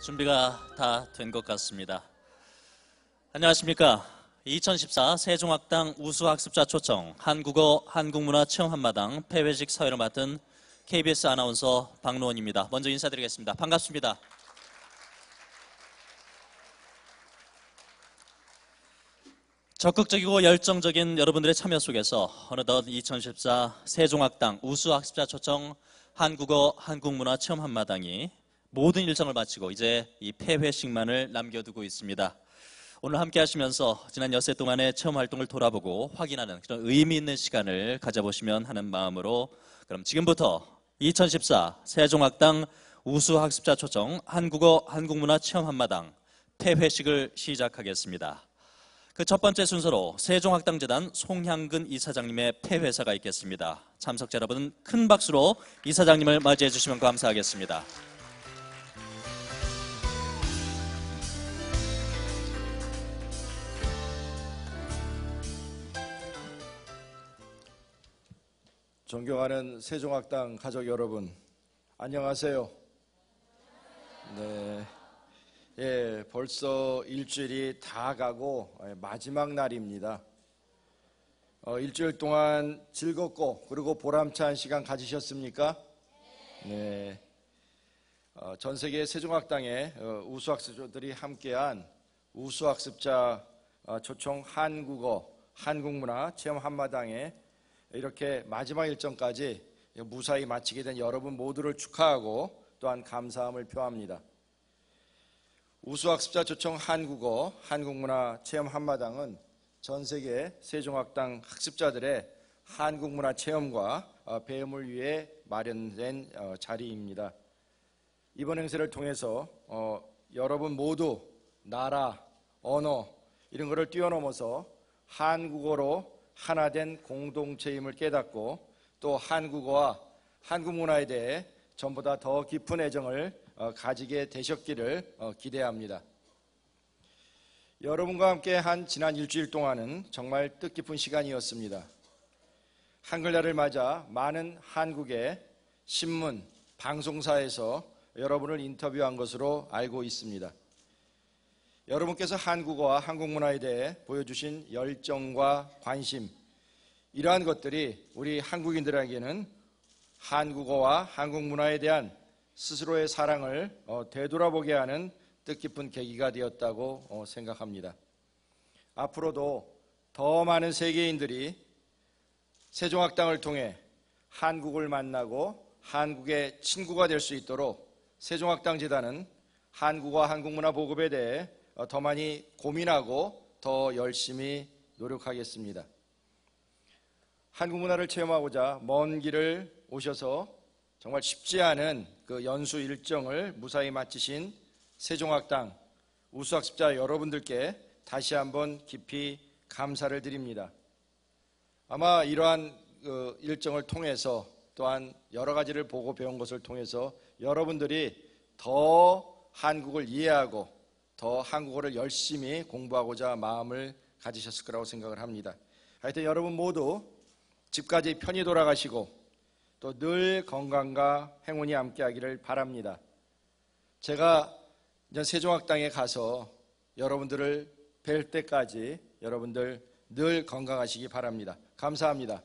준비가 다 된 것 같습니다. 안녕하십니까. 2014 세종학당 우수학습자 초청 한국어 한국문화 체험 한마당 폐회식 사회를 맡은 KBS 아나운서 박노원입니다. 먼저 인사드리겠습니다. 반갑습니다. 적극적이고 열정적인 여러분들의 참여 속에서 어느덧 2014 세종학당 우수학습자 초청 한국어 한국문화 체험 한마당이 모든 일정을 마치고 이제 이 폐회식만을 남겨두고 있습니다. 오늘 함께 하시면서 지난 엿새 동안의 체험 활동을 돌아보고 확인하는 그런 의미 있는 시간을 가져보시면 하는 마음으로 그럼 지금부터 2014 세종학당 우수학습자 초청 한국어 한국문화 체험 한마당 폐회식을 시작하겠습니다. 그 첫 번째 순서로 세종학당재단 송향근 이사장님의 폐회사가 있겠습니다. 참석자 여러분 큰 박수로 이사장님을 맞이해 주시면 감사하겠습니다. 존경하는 세종학당 가족 여러분, 안녕하세요. 네, 벌써 일주일이 다 가고 마지막 날입니다. 일주일 동안 즐겁고 그리고 보람찬 시간 가지셨습니까? 네. 전 세계 세종학당의 우수학습자들이 함께한 우수학습자 초청 한국어 한국문화 체험 한마당에 이렇게 마지막 일정까지 무사히 마치게 된 여러분 모두를 축하하고 또한 감사함을 표합니다. 우수학습자 초청 한국어 한국문화 체험 한마당은 전 세계 세종학당 학습자들의 한국문화 체험과 배움을 위해 마련된 자리입니다. 이번 행사를 통해서 여러분 모두 나라, 언어 이런 것을 뛰어넘어서 한국어로 하나된 공동체임을 깨닫고 또 한국어와 한국 문화에 대해 전보다 더 깊은 애정을 가지게 되셨기를 기대합니다. 여러분과 함께 한 지난 일주일 동안은 정말 뜻깊은 시간이었습니다. 한글날을 맞아 많은 한국의 신문, 방송사에서 여러분을 인터뷰한 것으로 알고 있습니다. 여러분께서 한국어와 한국 문화에 대해 보여주신 열정과 관심, 이러한 것들이 우리 한국인들에게는 한국어와 한국 문화에 대한 스스로의 사랑을 되돌아보게 하는 뜻깊은 계기가 되었다고 생각합니다. 앞으로도 더 많은 세계인들이 세종학당을 통해 한국을 만나고 한국의 친구가 될 수 있도록 세종학당재단은 한국어와 한국문화 보급에 대해 더 많이 고민하고 더 열심히 노력하겠습니다. 한국 문화를 체험하고자 먼 길을 오셔서 정말 쉽지 않은 그 연수 일정을 무사히 마치신 세종학당 우수학습자 여러분들께 다시 한번 깊이 감사를 드립니다. 아마 이러한 일정을 통해서 또한 여러 가지를 보고 배운 것을 통해서 여러분들이 더 한국을 이해하고 더 한국어를 열심히 공부하고자 마음을 가지셨을 거라고 생각을 합니다. 하여튼 여러분 모두 집까지 편히 돌아가시고 또 늘 건강과 행운이 함께하기를 바랍니다. 제가 이제 세종학당에 가서 여러분들을 뵐 때까지 여러분들 늘 건강하시기 바랍니다. 감사합니다.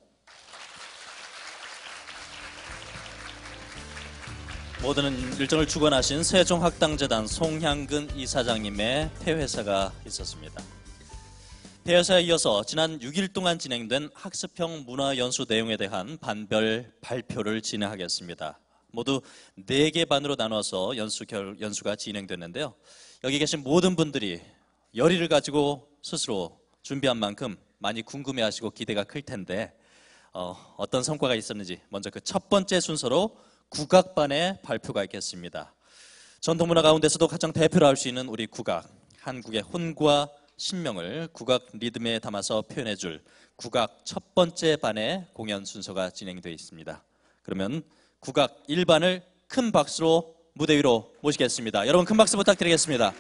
모든 일정을 주관하신 세종학당재단 송향근 이사장님의 폐회사가 있었습니다. 폐회사에 이어서 지난 6일 동안 진행된 학습형 문화연수 내용에 대한 반별 발표를 진행하겠습니다. 모두 4개 반으로 나눠서 연수가 진행됐는데요. 여기 계신 모든 분들이 열의를 가지고 스스로 준비한 만큼 많이 궁금해하시고 기대가 클 텐데 어떤 성과가 있었는지 먼저 그 첫 번째 순서로 국악반의 발표가 있겠습니다. 전통문화 가운데서도 가장 대표로 할 수 있는 우리 국악, 한국의 혼과 신명을 국악 리듬에 담아서 표현해줄 국악 첫 번째 반의 공연 순서가 진행되어 있습니다. 그러면 국악 1반을 큰 박수로 무대 위로 모시겠습니다. 여러분 큰 박수 부탁드리겠습니다.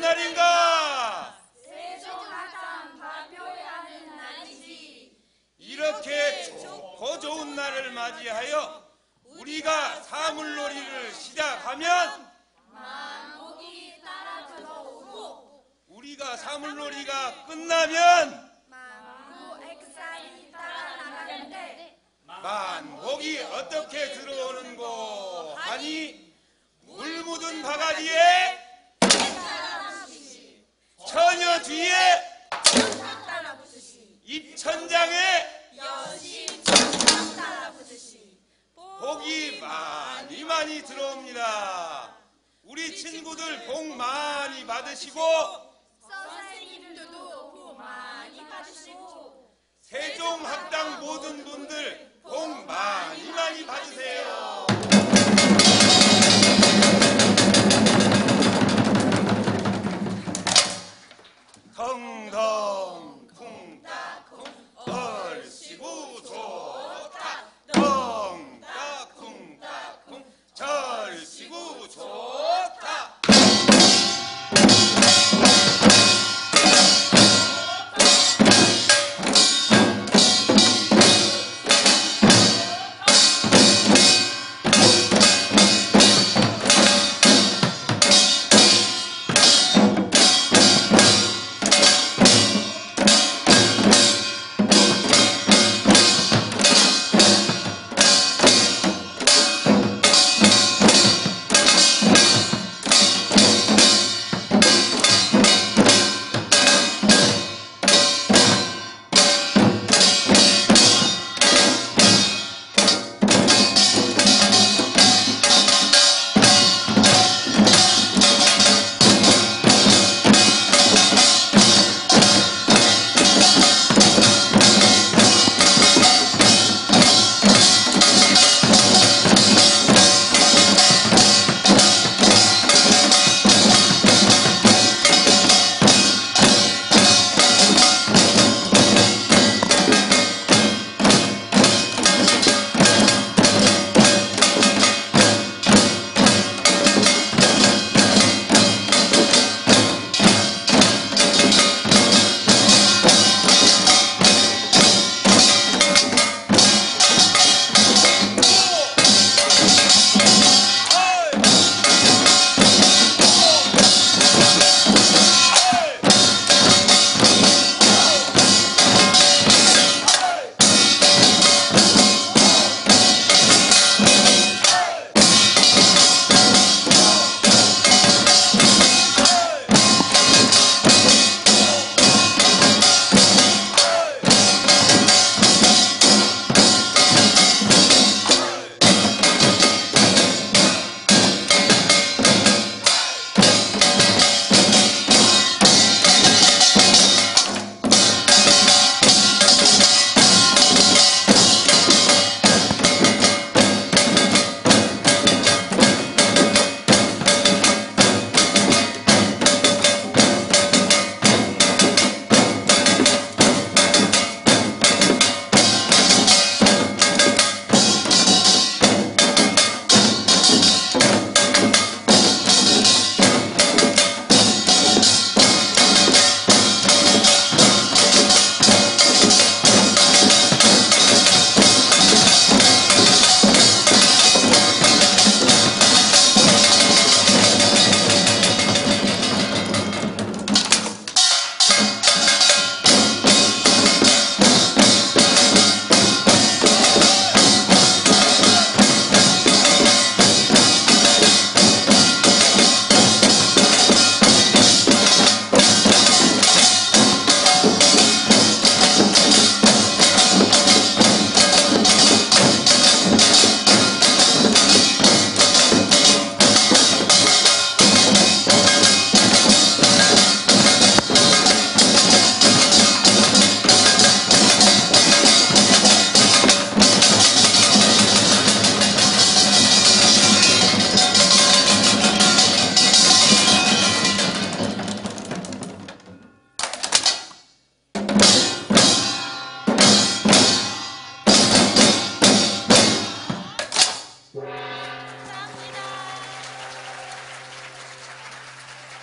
날인가? 세종학당 발표해야 하는 날이지. 이렇게 좋고 좋은 날을 맞이하여 우리가 사물놀이를 시작하면 만복이 따라 들어오고 우리가 사물놀이가 끝나면 만복 액상이 따라 나가는데 만복이 어떻게 들어오는고 하니 물 묻은 바가지에 처녀 뒤에 따라 붙으시 입천장에 여신 따라 붙으시 복이 많이 많이 들어옵니다. 우리 친구들 복 많이 받으시고 선생님들도 복 많이 받으시고 세종학당 모든 분들 복 많이 많이 받으세요. 덩덩 쿵따쿵 절시구 좋다. 덩따 쿵따쿵 절시구 좋다.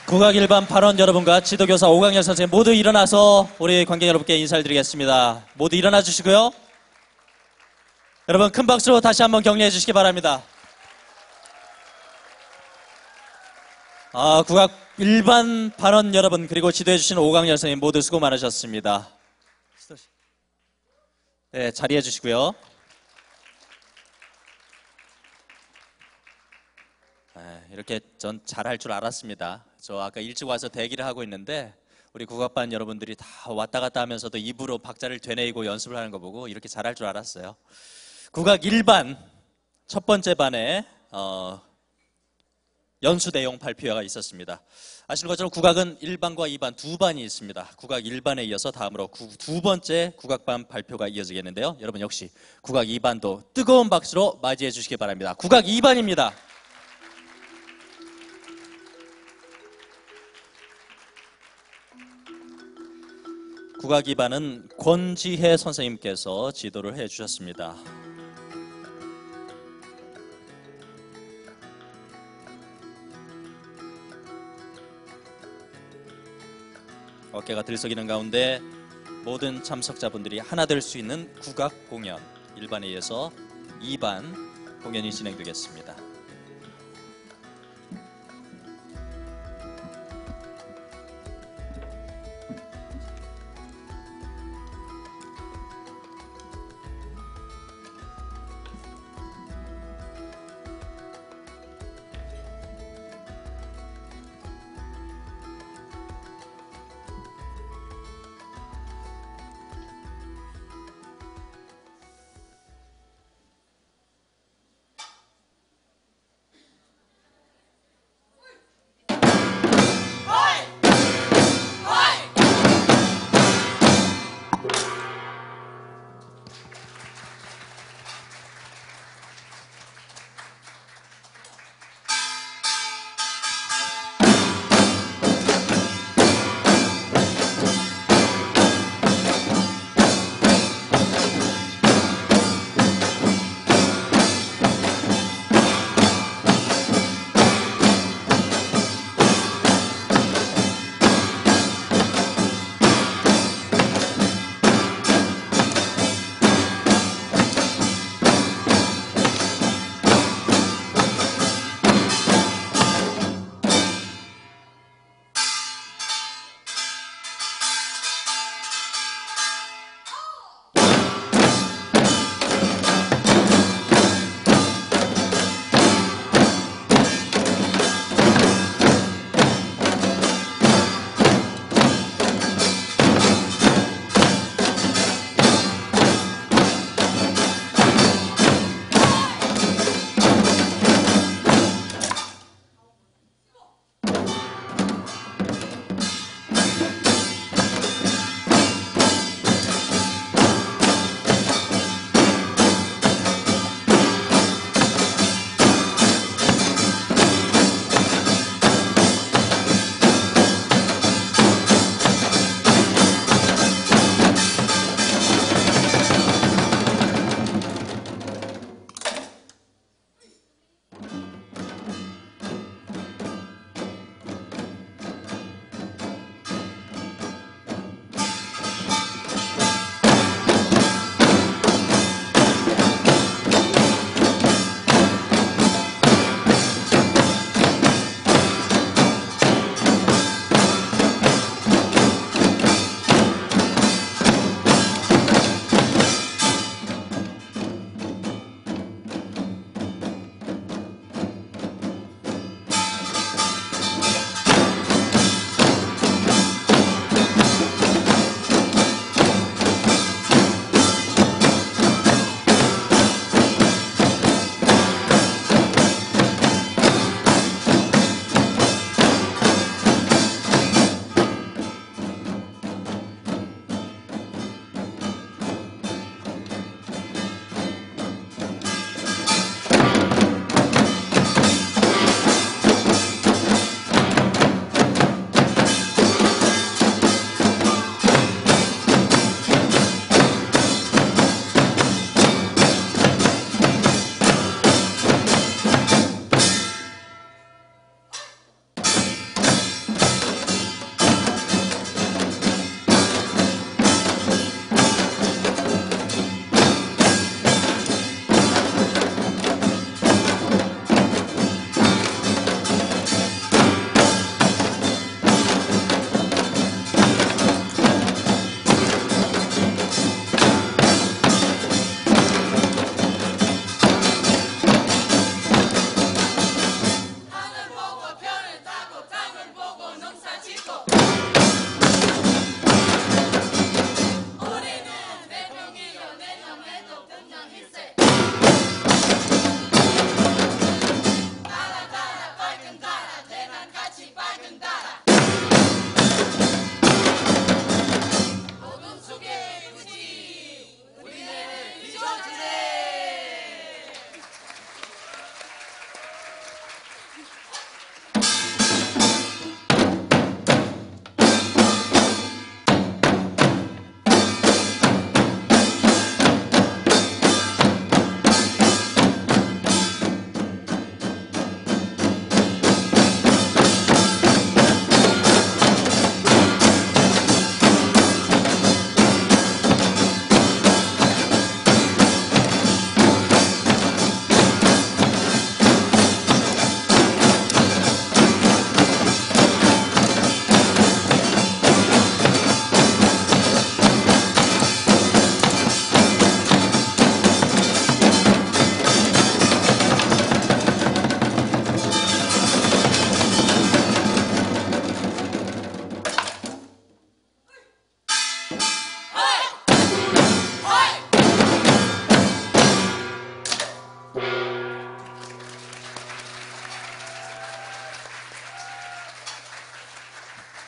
국악 일반 발언 여러분과 지도교사 오강열 선생님 모두 일어나서 우리 관객 여러분께 인사를 드리겠습니다. 모두 일어나 주시고요. 여러분 큰 박수로 다시 한번 격려해 주시기 바랍니다. 국악 일반 발언 여러분 그리고 지도해 주신 오강열 선생님 모두 수고 많으셨습니다. 네, 자리해 주시고요. 이렇게 전 잘할 줄 알았습니다. 저 아까 일찍 와서 대기를 하고 있는데 우리 국악반 여러분들이 다 왔다 갔다 하면서도 입으로 박자를 되뇌이고 연습을 하는 거 보고 이렇게 잘할 줄 알았어요. 국악 1반 첫 번째 반에 연수 내용 발표회가 있었습니다. 아시는 것처럼 국악은 1반과 2반 두 반이 있습니다. 국악 1반에 이어서 다음으로 두 번째 국악반 발표가 이어지겠는데요. 여러분 역시 국악 2반도 뜨거운 박수로 맞이해 주시기 바랍니다. 국악 2반입니다. 국악 2반은 권지혜 선생님께서 지도를 해주셨습니다. 어깨가 들썩이는 가운데 모든 참석자분들이 하나 될 수 있는 국악 공연 1반에 이어서 2반 공연이 진행되겠습니다.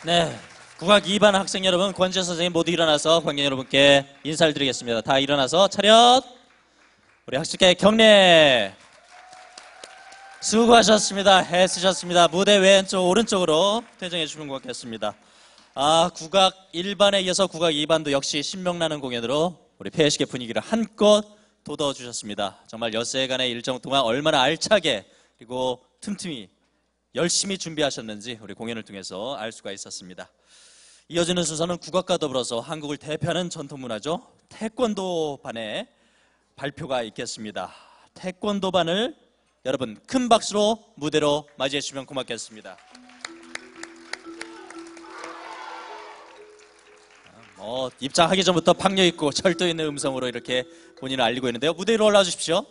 네, 국악 2반 학생 여러분, 권지현 선생님 모두 일어나서 관객 여러분께 인사를 드리겠습니다. 다 일어나서 차렷. 우리 학습계 경례. 수고하셨습니다. 애쓰셨습니다. 무대 왼쪽 오른쪽으로 퇴장해 주시면 고맙겠습니다. 국악 1반에 이어서 국악 2반도 역시 신명나는 공연으로 우리 폐회식의 분위기를 한껏 돋워주셨습니다. 정말 엿새간의 일정 동안 얼마나 알차게 그리고 틈틈이 열심히 준비하셨는지 우리 공연을 통해서 알 수가 있었습니다. 이어지는 순서는 국악과 더불어서 한국을 대표하는 전통문화죠. 태권도반의 발표가 있겠습니다. 태권도반을 여러분 큰 박수로 무대로 맞이해 주시면 고맙겠습니다. 입장하기 전부터 박력 있고 절도 있는 음성으로 이렇게 본인을 알리고 있는데요. 무대 위로 올라와 주십시오.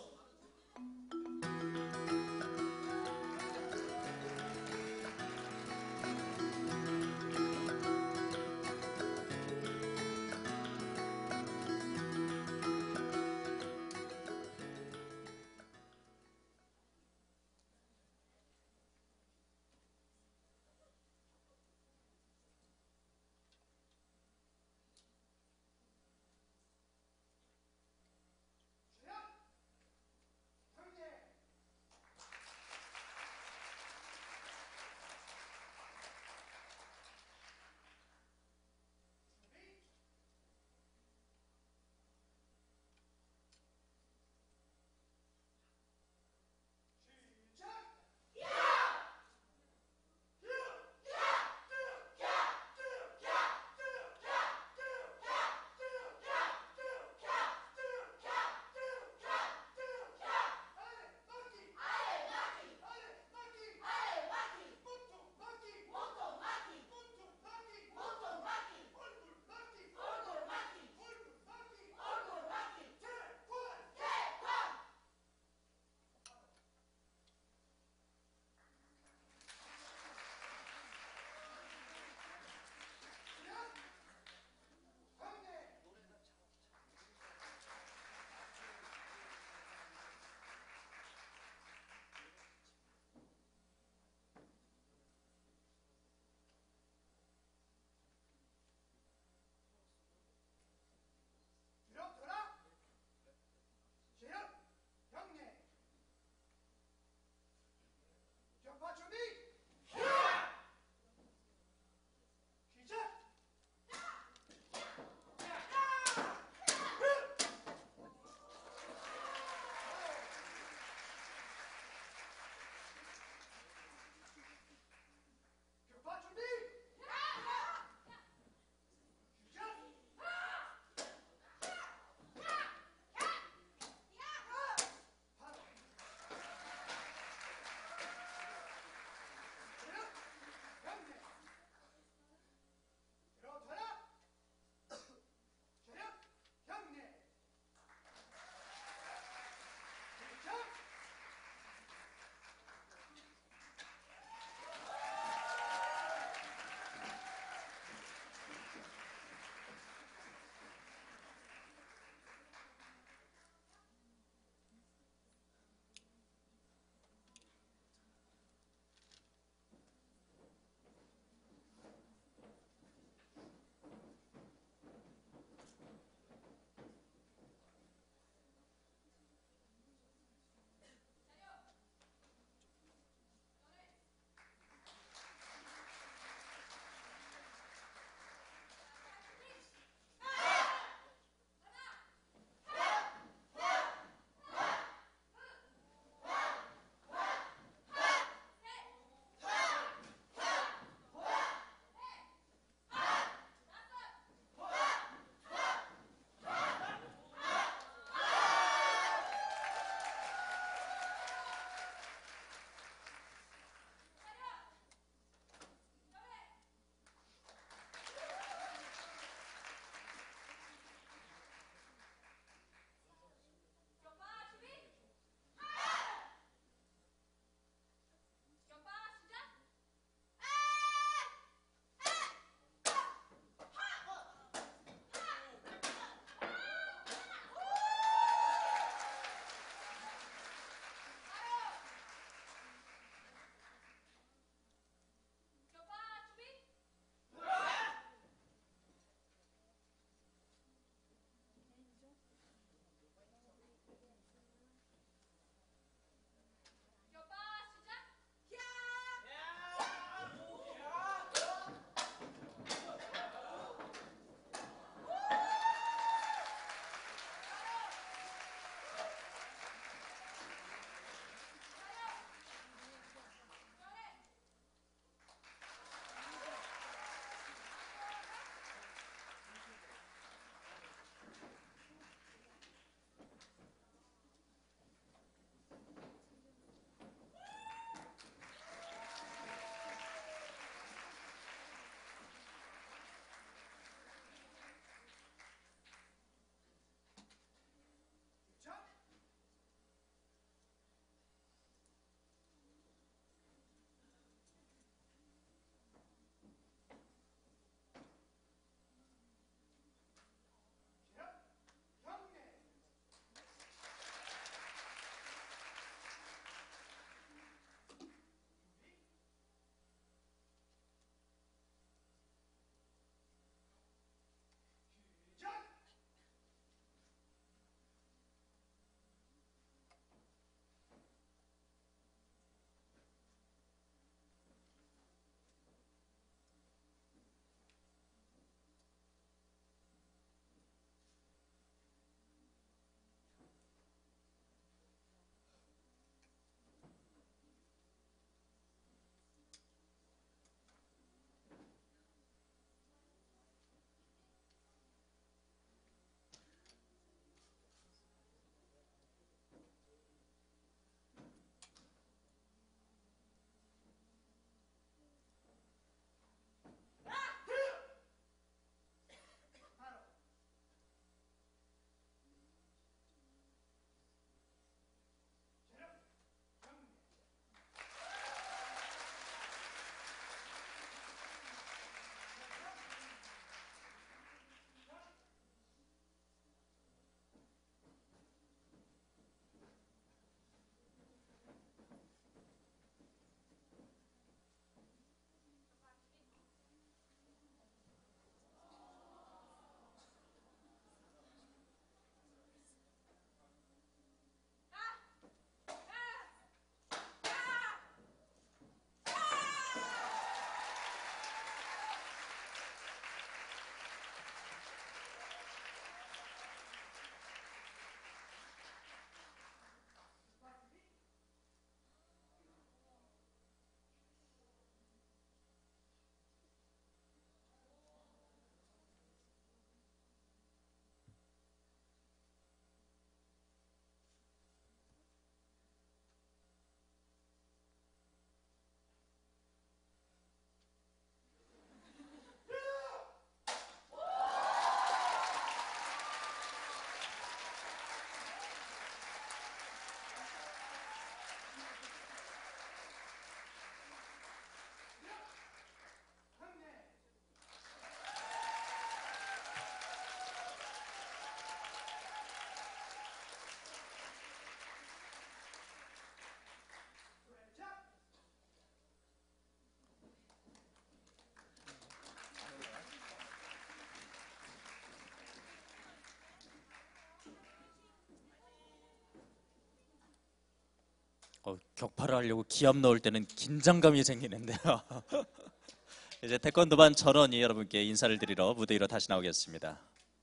격파를 하려고 기합 넣을 때는 긴장감이 생기는데요. 이제 태권도반 전원이 여러분께 인사를 드리러 무대 위로 다시 나오겠습니다.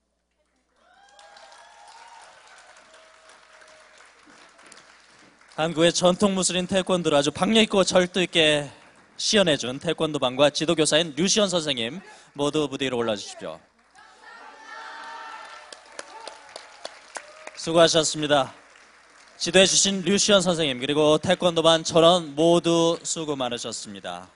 한국의 전통 무술인 태권도를 아주 박력 있고 절도 있게 시연해준 태권도반과 지도교사인 류시연 선생님 모두 무대 위로 올라주십시오. 수고하셨습니다. 지도해주신 류시연 선생님 그리고 태권도반 전원 모두 수고 많으셨습니다.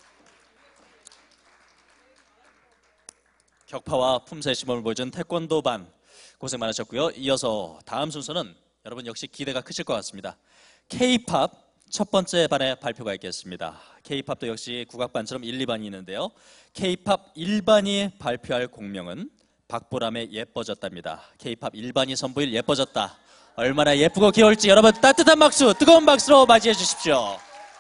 격파와 품새의 시범을 보여준 태권도반 고생 많으셨고요. 이어서 다음 순서는 여러분 역시 기대가 크실 것 같습니다. K-팝 첫 번째 반의 발표가 있겠습니다. K-팝도 역시 국악반처럼 1, 2반이 있는데요. K-팝 1반이 발표할 공명은 박보람의 예뻐졌답니다. K-팝 1반이 선보일 예뻐졌다. 얼마나 예쁘고 귀여울지 여러분 따뜻한 박수, 뜨거운 박수로 맞이해 주십시오.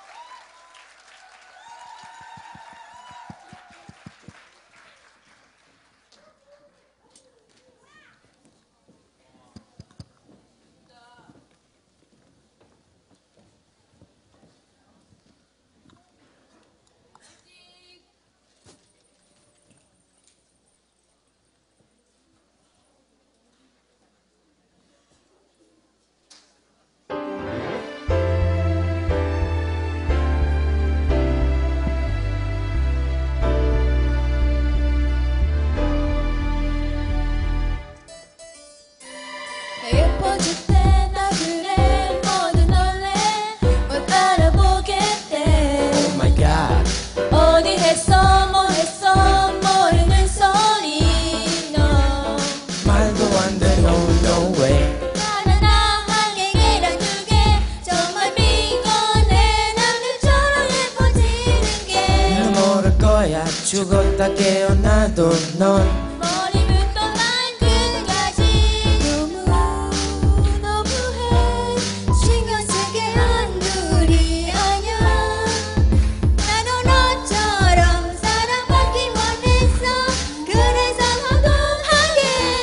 예뻐질 때 나 그래 모두 놀래 뭘 알아보겠대 Oh my god. 어디 했어 뭐 했어 모르는 소리 너 말도 안 돼, no, no way. 하나나 한 개 계란 두 개 정말 피곤해 남들처럼 예뻐지는 게 난 모를 거야. 죽었다 깨어나도 넌 머리부터 발끝까지 너무 너무해 신경 쓰게 한둘이 아냐 나도 너처럼 사랑받기 원했어 그래서 허공하게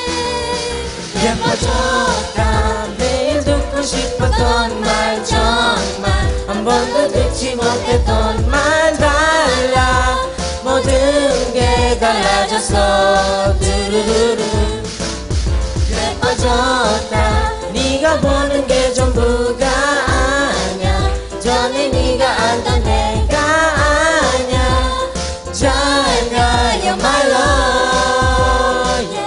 예뻐졌다. 매일 듣고 싶었던 말 정말 한 번도 듣지 못했던 말 달라. 모든 게 달라졌어. 뚜루루루. 예뻐졌다. 네가 보는 게 전부가 아냐. 전에 네가 알던 내가 아냐. 잘 가요 my love.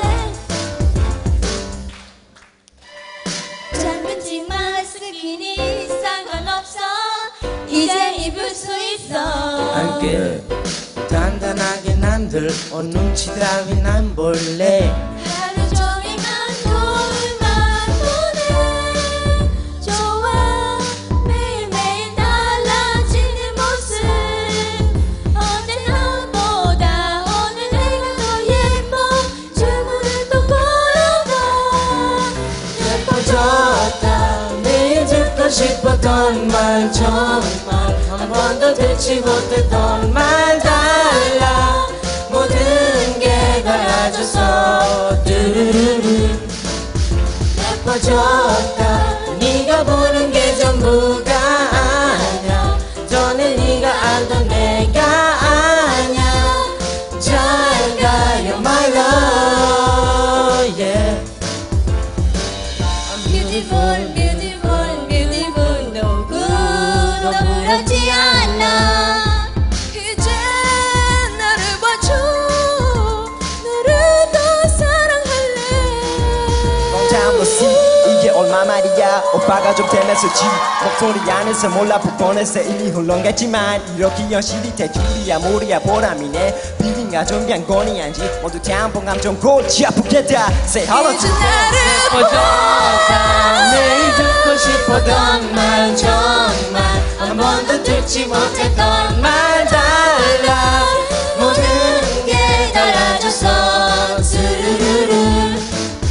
짧은 치마 스키니 상관없어 이제 입을 수 있어 I'm good. 단단하게 남들 눈치 따윈 안 볼래. 하루 종일만 거울만 보네 좋아 매일매일 달라지는 모습 언제나보다 오늘 내가 더 예뻐 주문을 또 걸어봐 예뻐졌다. 매일 듣고 싶었던 말 정말 한 번도 듣지 못했던 말 달라. 모든 게 달라졌어. 뚜루루루. 예뻐졌다. 네가 보는 게 전부가 아냐. 전에 네가 알던 내가 아냐. 잘 가요 my love. Yeah. Beautiful, beautiful, beautiful 너무 부럽지 않아 이제 나를 봐줘 너를 더 사랑할래 이게 얼마 말이야. 오빠가 좀 닮았었지. 목소리 안에서 몰라 뻔했어. 이미 흘러갔지만 이렇게 현실이 대줄이야 모르야 보람이네. 비린가 준비한 건이 아닌지 모두 태양봉감 좀 골치 아프겠다. Say hello 이제 to 나를 예뻐졌다. 매일 듣고 싶었던 말 정말 한 번도 듣지 못했던 말 달라. 모든 게 달라졌어. 스르르르.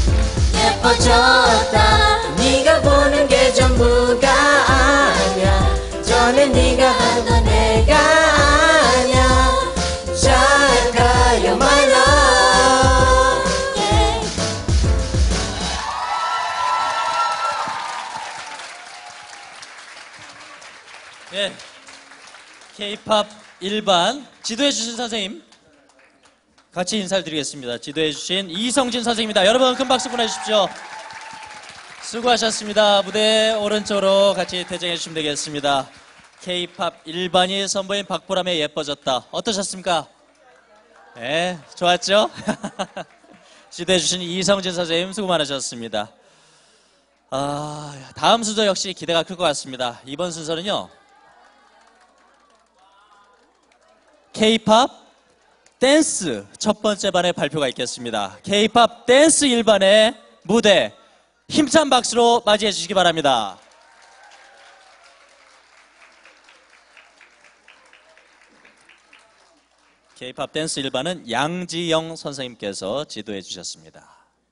예뻐졌다. 네가 보는 게 전부가 아냐. 전에 네가 하던 내가 아냐. 잘 가요 my love. yeah. K-팝 1반 지도해 주신 선생님 같이 인사를 드리겠습니다. 지도해 주신 이성진 선생님입니다. 여러분 큰 박수 보내주십시오. 수고하셨습니다. 무대 오른쪽으로 같이 퇴장해 주시면 되겠습니다. K-팝 1반이 선보인 박보람의 예뻐졌다. 어떠셨습니까? 네, 좋았죠? 지도해 주신 이성진 선생님 수고 많으셨습니다. 다음 순서 역시 기대가 클 것 같습니다. 이번 순서는요, K-팝 댄스 첫 번째 반의 발표가 있겠습니다. K-팝 댄스 1반의 무대 힘찬 박수로 맞이해 주시기 바랍니다. K-팝 댄스 1반은 양지영 선생님께서 지도해 주셨습니다.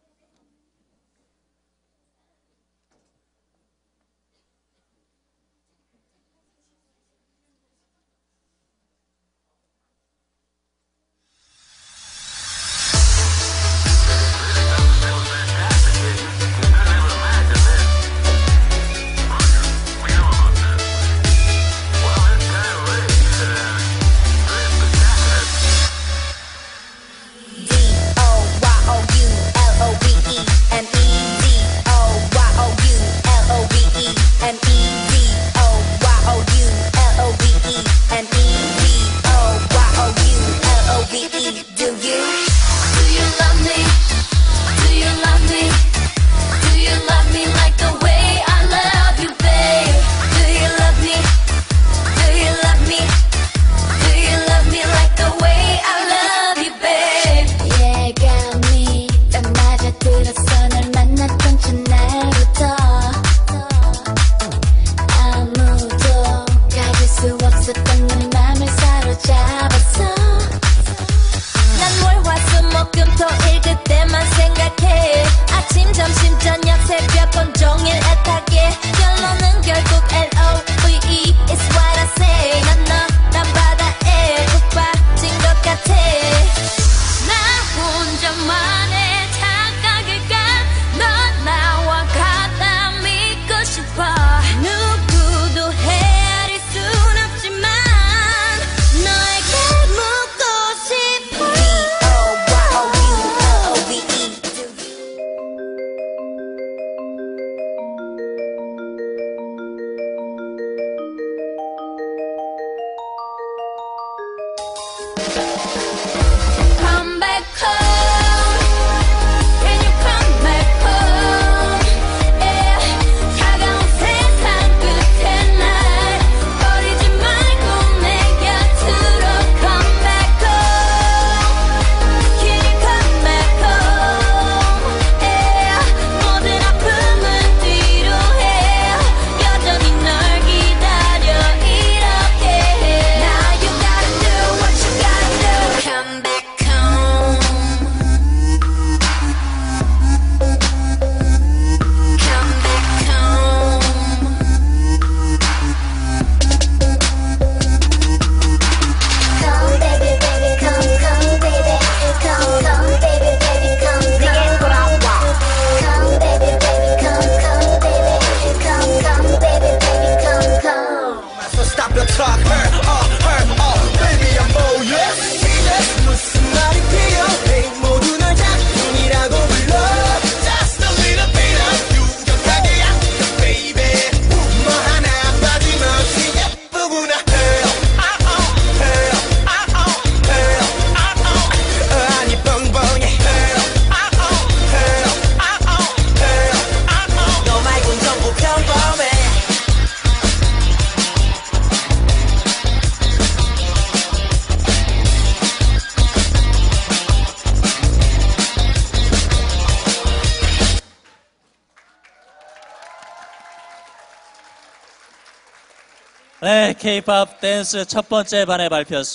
네, K-팝 댄스 첫 번째 반의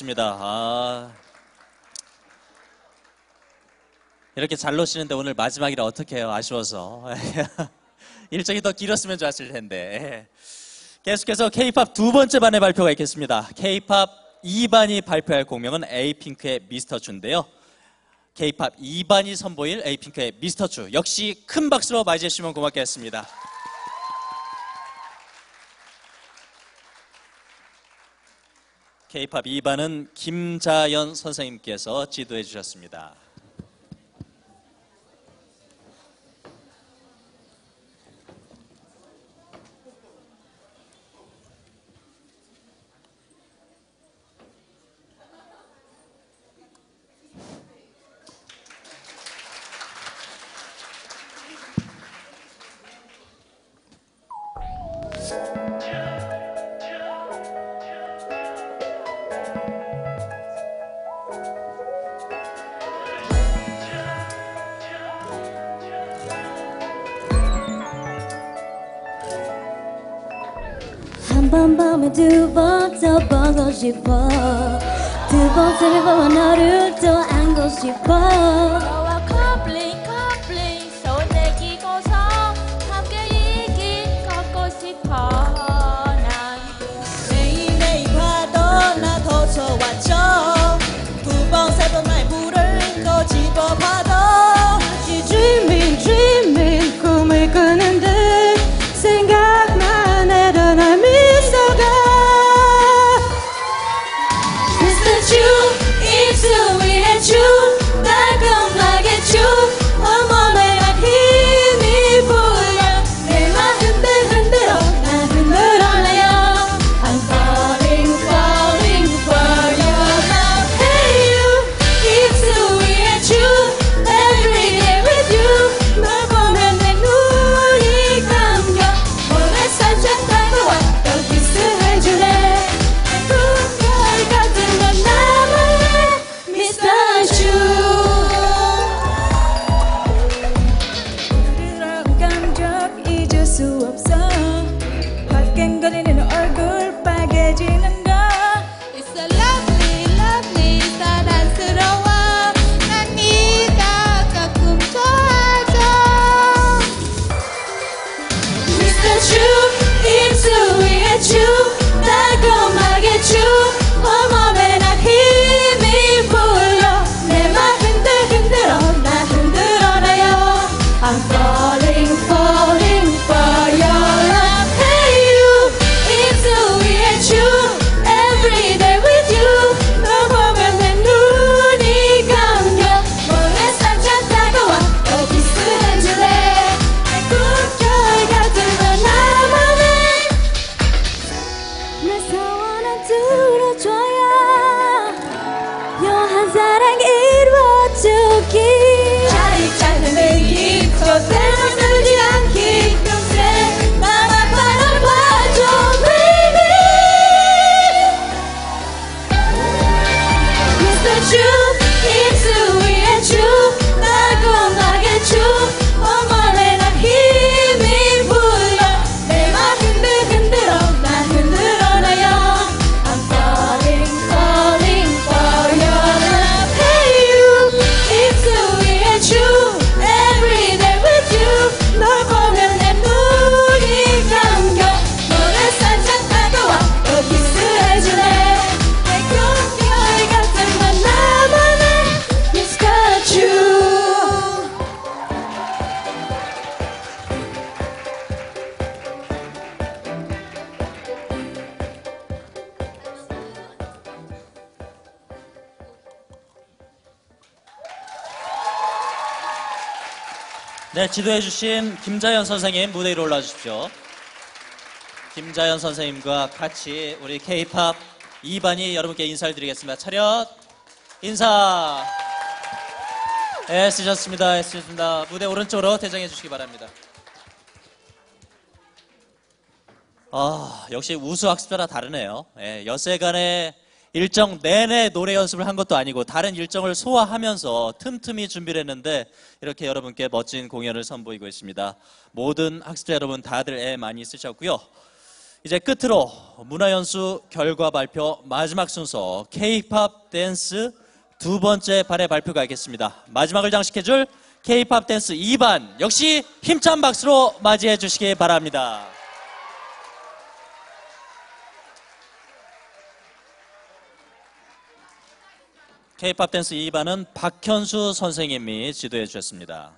발표였습니다. 이렇게 잘 노시는데 오늘 마지막이라 어떡해요. 아쉬워서. 일정이 더 길었으면 좋았을 텐데. 계속해서 K-팝 두 번째 반의 발표가 있겠습니다. K-팝 2반이 발표할 공명은 에이핑크의 미스터 주인데요. K-팝 2반이 선보일 에이핑크의 미스터 주. 역시 큰 박수로 맞이해 주시면 고맙겠습니다. K-팝 2반은 김자연 선생님께서 지도해 주셨습니다. 한 번 보면 두 번 더 보고 싶어 두 번 세번 보면 너를 또 안고 싶어 너와 커플링 손 내기고서 함께 이 길 걷고 싶어 난 매일매일 봐도 나 더 좋았죠 두 번 세 번 날 불을 꼬집어봐도 다시 dreaming 꿈을 꾸는 듯 생각만 해도 날 미소가 Mr. Chu 입술 위에 주 달콤하게 주 온몸에 난 힘이 불려 내 맘 흔들어 난 흔들어내요 I'm falling for your love Hey you 입술 위에 주 Every day with you 널 보면 내 눈이 감겨 몸에 살짝 다가와 또 키스해줄래 꿈결 같은 건 나만의 Mr. Chu 그런 감정 잊을 수 없어 화끈거리는 얼굴 빨개지는 거 It's so lovely 사랑스러워 난 네가 가끔 좋아져 Mr. Chu 입술 위에 주 달콤하게 주 온몸에 난 힘이 불려 내 맘 흔들어 난 흔들어내요 I'm falling for your love Hey you 입술 위에 주 Every day with you 널 보면 내 눈이 감겨 몰래 살짝 다가와 또 키스해줄래 꿈결 같은 건 나만의 내 소원은 들어줘야 영원한 사랑 이루어주기 짜릿짠한 내입 절대로 쓰지 않기 평생 나만 바라봐줘 baby Mr. Chu 입술 위에 주 달콤하게 주 온몸에 난 힘이 불려 내 맘 흔들어 난 흔들어내요 I'm falling for your love Hey you 입술 위에 주 Every day with you 널 보면 내 눈이 감겨 너를 살짝 다가와 또 키스해줄래 내 꿈결 같은 건 나만의 Mr. Chu 네, 지도해 주신 김자연 선생님 무대 위로 올라 주십시오. 김자연 선생님과 같이 우리 K-팝 2반이 여러분께 인사를 드리겠습니다. 차렷 인사. 애쓰셨습니다. 무대 오른쪽으로 대장해 주시기 바랍니다. 역시 우수 학습자라 다르네요. 엿새간의 일정 내내 노래 연습을 한 것도 아니고 다른 일정을 소화하면서 틈틈이 준비를 했는데 이렇게 여러분께 멋진 공연을 선보이고 있습니다. 모든 학습자 여러분 다들 애 많이 쓰셨고요. 이제 끝으로 문화연수 결과 발표 마지막 순서 K-팝 댄스 두 번째 발의 발표가 있겠습니다. 마지막을 장식해줄 K-팝 댄스 2반 역시 힘찬 박수로 맞이해 주시기 바랍니다. K-팝 댄스 2반은 박현수 선생님이 지도해 주셨습니다.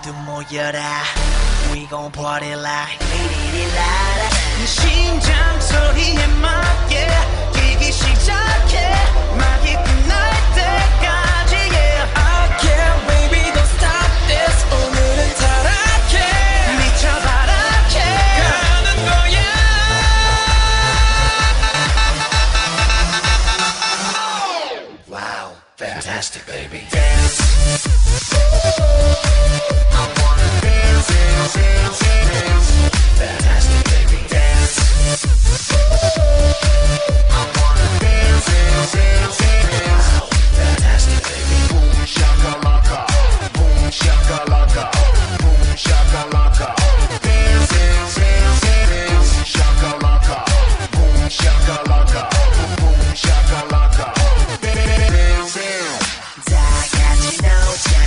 모두 모여라 We gon' party like 리리리라라 네 심장 소리에 맞게 뛰기 시작해 막이 끝날 때까지 yeah I can't baby don't stop this 오늘은 타락해 미쳐 바라게 가는 거야 Wow fantastic baby dance I wanna dance, dance, dance, dance. Fantastic, baby, dance. I wanna dance, dance, dance, dance. Wow, fantastic, baby. Boom shakalaka, boom shakalaka, boom shakalaka. Dance, dance, dance, dance. Shakalaka, boom shakalaka, boom shakalaka. Dance, dance. 다 같이 놀자.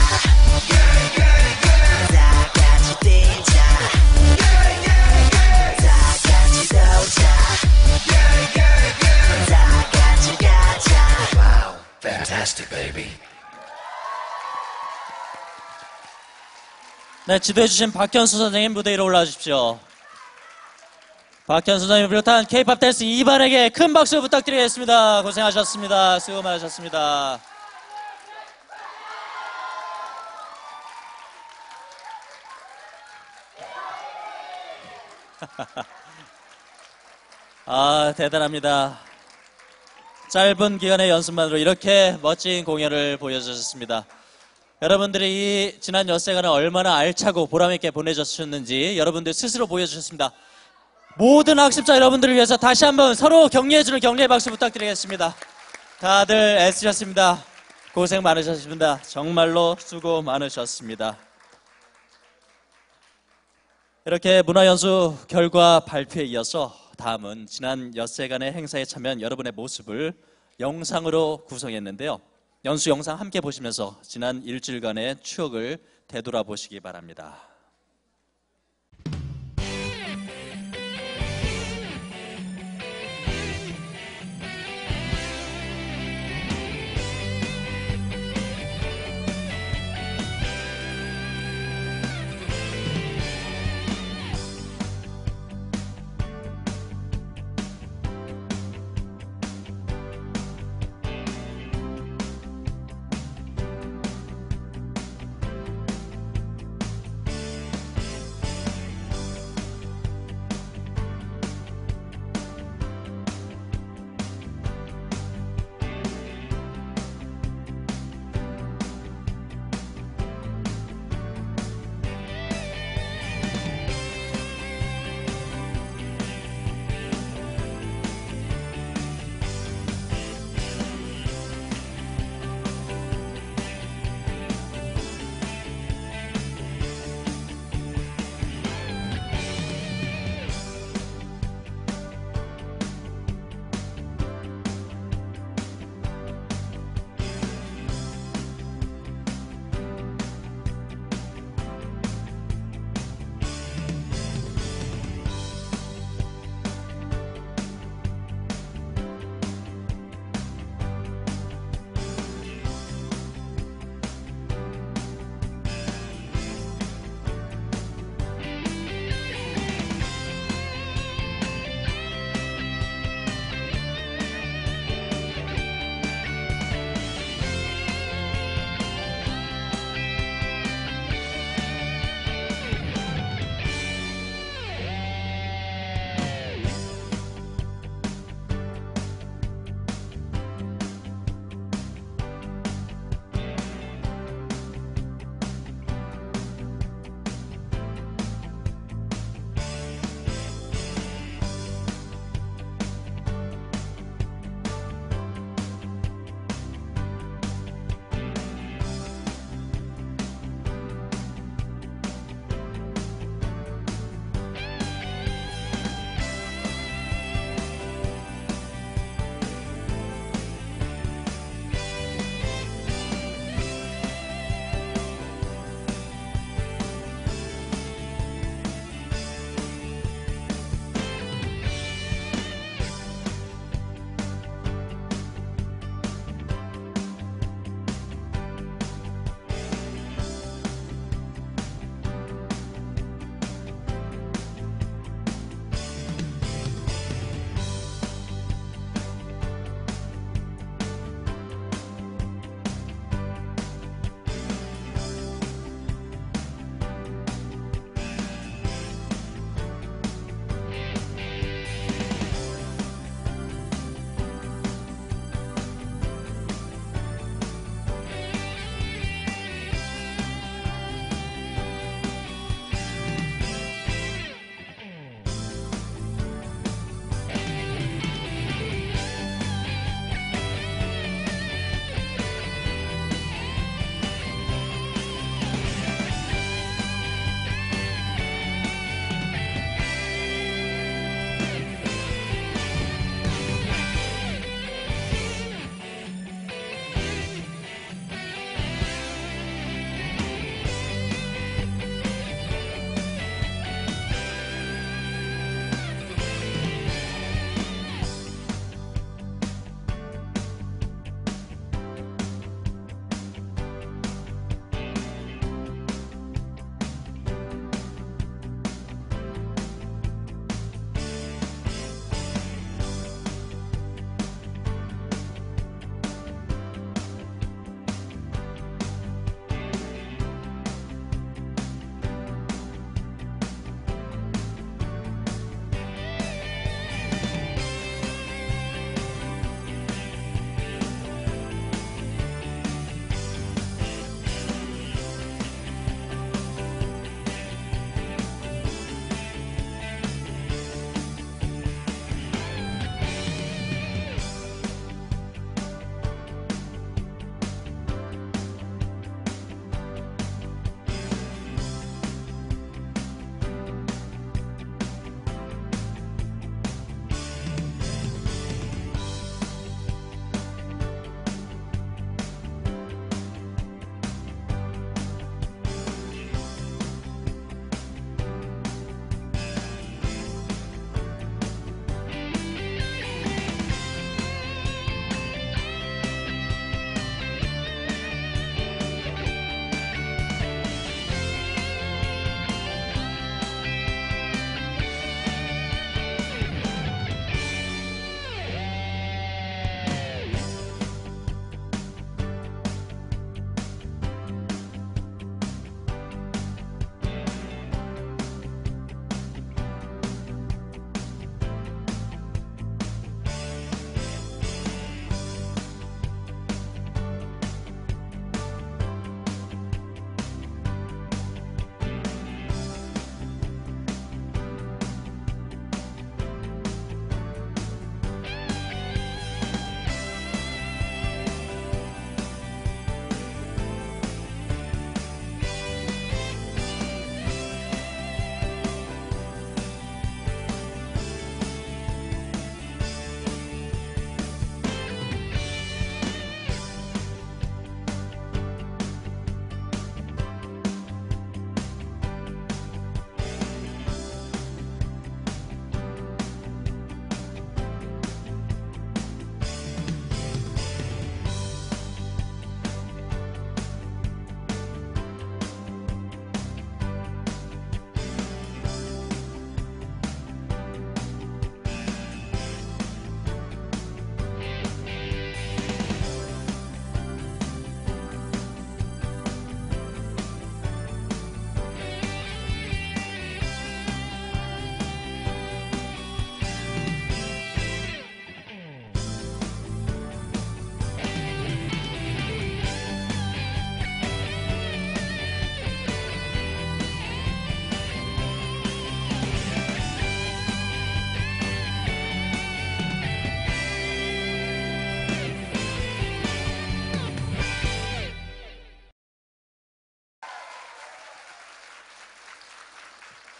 Fantastic, baby. 네, 지도해주신 박현수 선생님 무대 위로 올라와 주십시오. 박현수 선생님을 비롯한 K-POP 댄스 2반에게 큰 박수 부탁드리겠습니다. 고생하셨습니다. 수고 많으셨습니다. 아, 대단합니다. 짧은 기간의 연습만으로 이렇게 멋진 공연을 보여주셨습니다. 여러분들이 이 지난 엿새간을 얼마나 알차고 보람있게 보내주셨는지 여러분들 스스로 보여주셨습니다. 모든 학습자 여러분들을 위해서 다시 한번 서로 격려해주는 격려의 박수 부탁드리겠습니다. 다들 애쓰셨습니다. 고생 많으셨습니다. 정말로 수고 많으셨습니다. 이렇게 문화연수 결과 발표에 이어서 다음은 지난 엿새간의 행사에 참여한 여러분의 모습을 영상으로 구성했는데요. 연수 영상 함께 보시면서 지난 일주일간의 추억을 되돌아보시기 바랍니다.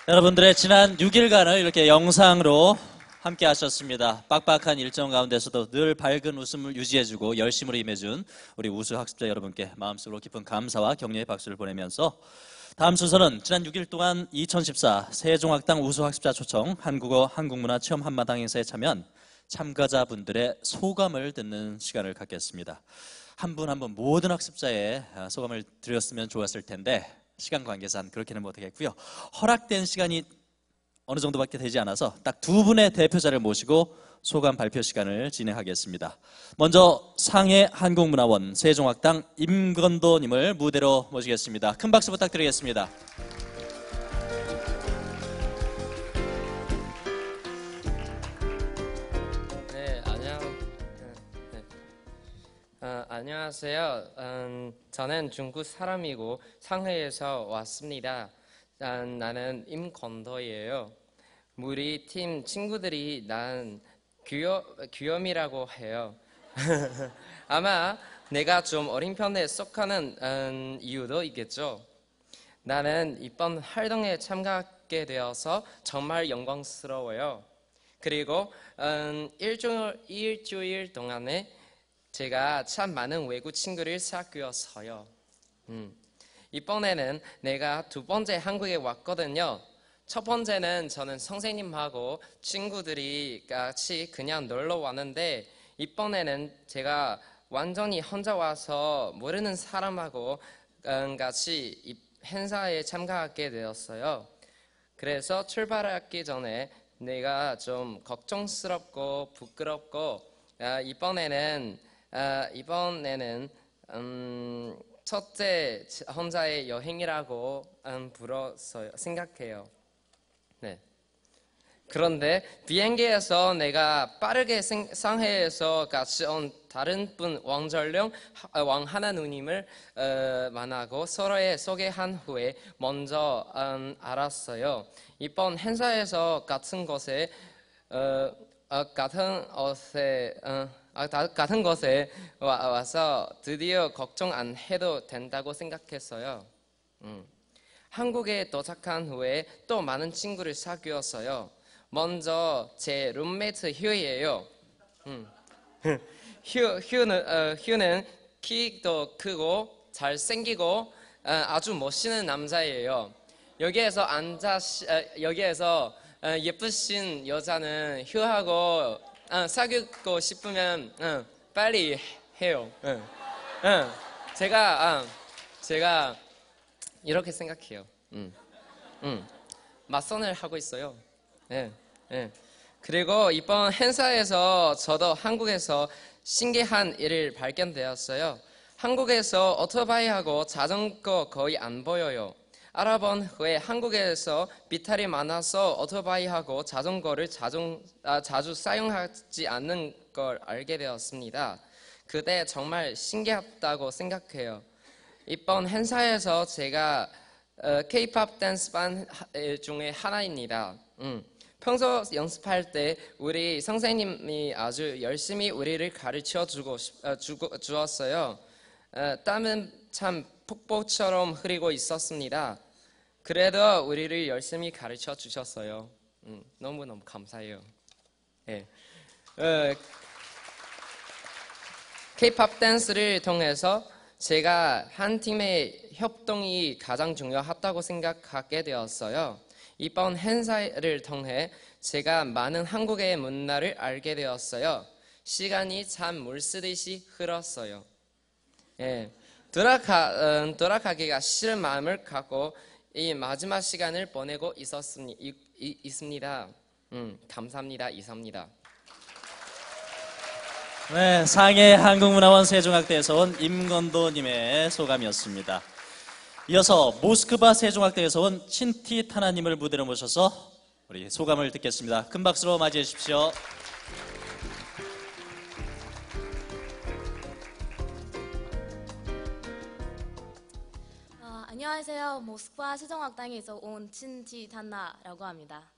여러분들의 지난 6일간을 이렇게 영상으로 함께 하셨습니다. 빡빡한 일정 가운데서도 늘 밝은 웃음을 유지해주고 열심으로 임해준 우리 우수 학습자 여러분께 마음속으로 깊은 감사와 격려의 박수를 보내면서 다음 순서는 지난 6일 동안 2014 세종학당 우수 학습자 초청 한국어 한국문화 체험 한마당 행사에 참여한 참가자분들의 소감을 듣는 시간을 갖겠습니다. 한 분 한 분 모든 학습자의 소감을 드렸으면 좋았을 텐데 시간 관계상 그렇게는 못하겠고요. 허락된 시간이 어느 정도밖에 되지 않아서 딱 두 분의 대표자를 모시고 소감 발표 시간을 진행하겠습니다. 먼저 상해 한국문화원 세종학당 임건도님을 무대로 모시겠습니다. 큰 박수 부탁드리겠습니다. 안녕하세요. 저는 중국 사람이고 상해에서 왔습니다. 나는 임건도예요. 우리 팀 친구들이 난 귀염이라고 해요. 아마 내가 좀 어린 편에 속하는 이유도 있겠죠. 나는 이번 활동에 참가하게 되어서 정말 영광스러워요. 그리고 일주일 동안에 제가 참 많은 외국 친구를 사귀었어요. 이번에는 내가 두 번째 한국에 왔거든요. 첫 번째는 저는 선생님하고 친구들이 같이 그냥 놀러 왔는데 이번에는 제가 완전히 혼자 와서 모르는 사람하고 같이 이 행사에 참가하게 되었어요. 그래서 출발하기 전에 내가 좀 걱정스럽고 부끄럽고 이번에는 첫째 혼자의 여행이라고 생각해요. 네. 그런데 비행기에서 내가 빠르게 상해에서 같이 온 다른 분 왕절룡 왕하나 누님을 만나고 서로의 소개한 후에 먼저 알았어요. 이번 행사에서 같은 곳에 와서 드디어 걱정 안 해도 된다고 생각했어요. 한국에 도착한 후에 또 많은 친구를 사귀었어요. 먼저 제 룸메이트 휴예요. 휴는 키도 크고 잘생기고 아주 멋있는 남자예요. 여기에서 예쁘신 여자는 휴하고 사귀고 싶으면 빨리 해요. 제가 이렇게 생각해요. 맞선을 하고 있어요. 그리고 이번 행사에서 저도 한국에서 신기한 일을 발견되었어요. 한국에서 오토바이하고 자전거 거의 안 보여요. 알아본 후에 한국에서 비탈이 많아서 오토바이하고 자전거를 자주 사용하지 않는 걸 알게 되었습니다. 그때 정말 신기하다고 생각해요. 이번 행사에서 제가 K-pop 댄스반 중에 하나입니다. 평소 연습할 때 우리 선생님이 아주 열심히 우리를 가르쳐 주었어요. 땀은 참 폭포처럼 흐르고 있었습니다. 그래도 우리를 열심히 가르쳐 주셨어요. 너무너무 감사해요. K-pop 댄스를 통해서 제가 한 팀의 협동이 가장 중요하다고 생각하게 되었어요. 이번 행사를 통해 제가 많은 한국의 문화를 알게 되었어요. 시간이 참 물쓰듯이 흘렀어요. 돌아가기가 싫은 마음을 갖고 이 마지막 시간을 보내고 있습니다. 감사합니다. 이상입니다. 네, 상해 한국문화원 세종학대에서 온 임건도님의 소감이었습니다. 이어서 모스크바 세종학대에서 온 친티 타나님을 무대로 모셔서 우리 소감을 듣겠습니다. 큰 박수로 맞이해 주십시오. 안녕하세요. 모스크바 세종학당에서 온 친티 타나라고 합니다.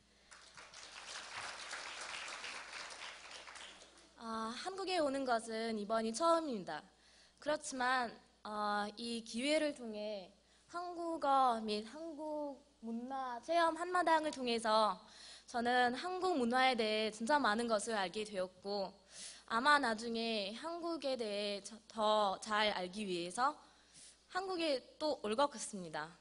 한국에 오는 것은 이번이 처음입니다. 그렇지만 이 기회를 통해 한국어 및 한국 문화 체험 한마당을 통해서 저는 한국 문화에 대해 진짜 많은 것을 알게 되었고 아마 나중에 한국에 대해 더 잘 알기 위해서 한국에 또 올 것 같습니다.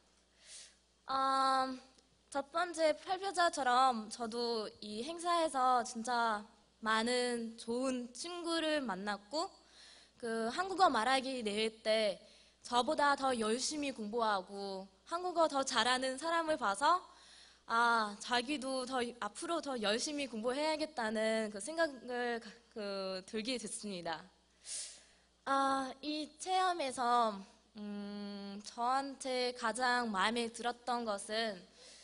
첫 번째 발표자처럼 저도 이 행사에서 진짜 많은 좋은 친구를 만났고 그 한국어 말하기 대회 때 저보다 더 열심히 공부하고 한국어 더 잘하는 사람을 봐서 자기도 더 앞으로 더 열심히 공부해야겠다는 그 생각을 들게 됐습니다. 이 체험에서 저한테 가장 마음에 들었던 것은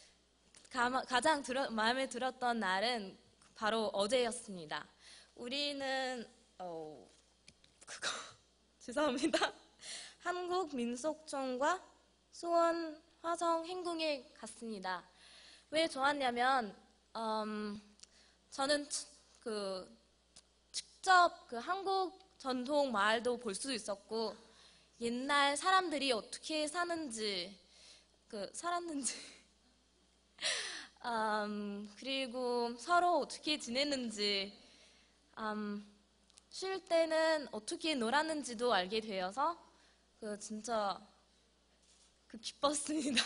마음에 들었던 날은 바로 어제였습니다. 우리는 죄송합니다. 한국민속촌과 수원 화성 행궁에 갔습니다. 왜 좋았냐면 저는 직접 그 한국 전통 마을도 볼 수 있었고 옛날 사람들이 어떻게 사는지 살았는지 그리고 서로 어떻게 지냈는지 쉴 때는 어떻게 놀았는지도 알게 되어서 진짜 기뻤습니다.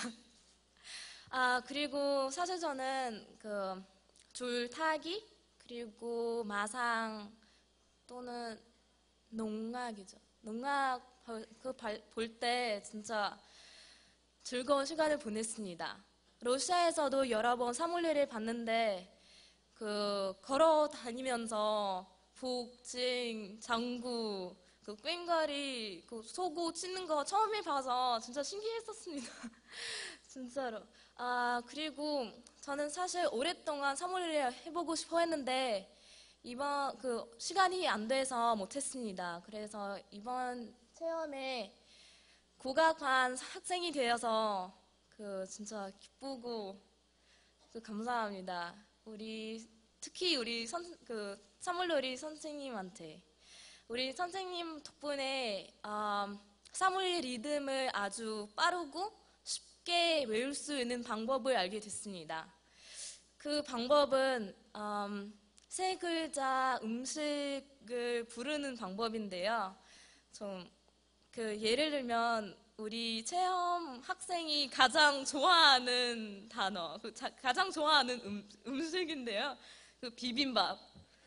그리고 사실 저는 줄 타기 그리고 마상 또는 농악이죠. 농악 볼 때 진짜 즐거운 시간을 보냈습니다. 러시아에서도 여러 번 사물놀이를 봤는데 걸어 다니면서 복징, 장구, 꽹과리, 소고 치는 거 처음에 봐서 진짜 신기했었습니다. 진짜로. 그리고 저는 사실 오랫동안 사물놀이를 해보고 싶어 했는데 이번 시간이 안 돼서 못했습니다. 그래서 이번 체험에 국악반 학생이 되어서 진짜 기쁘고 감사합니다. 특히 우리 사물놀이 선생님한테 우리 선생님 덕분에 사물놀이 리듬을 아주 빠르고 쉽게 외울 수 있는 방법을 알게 됐습니다. 그 방법은 세 글자 음식을 부르는 방법인데요. 예를 들면 우리 체험 학생이 가장 좋아하는 단어, 가장 좋아하는 음식인데요. 비빔밥.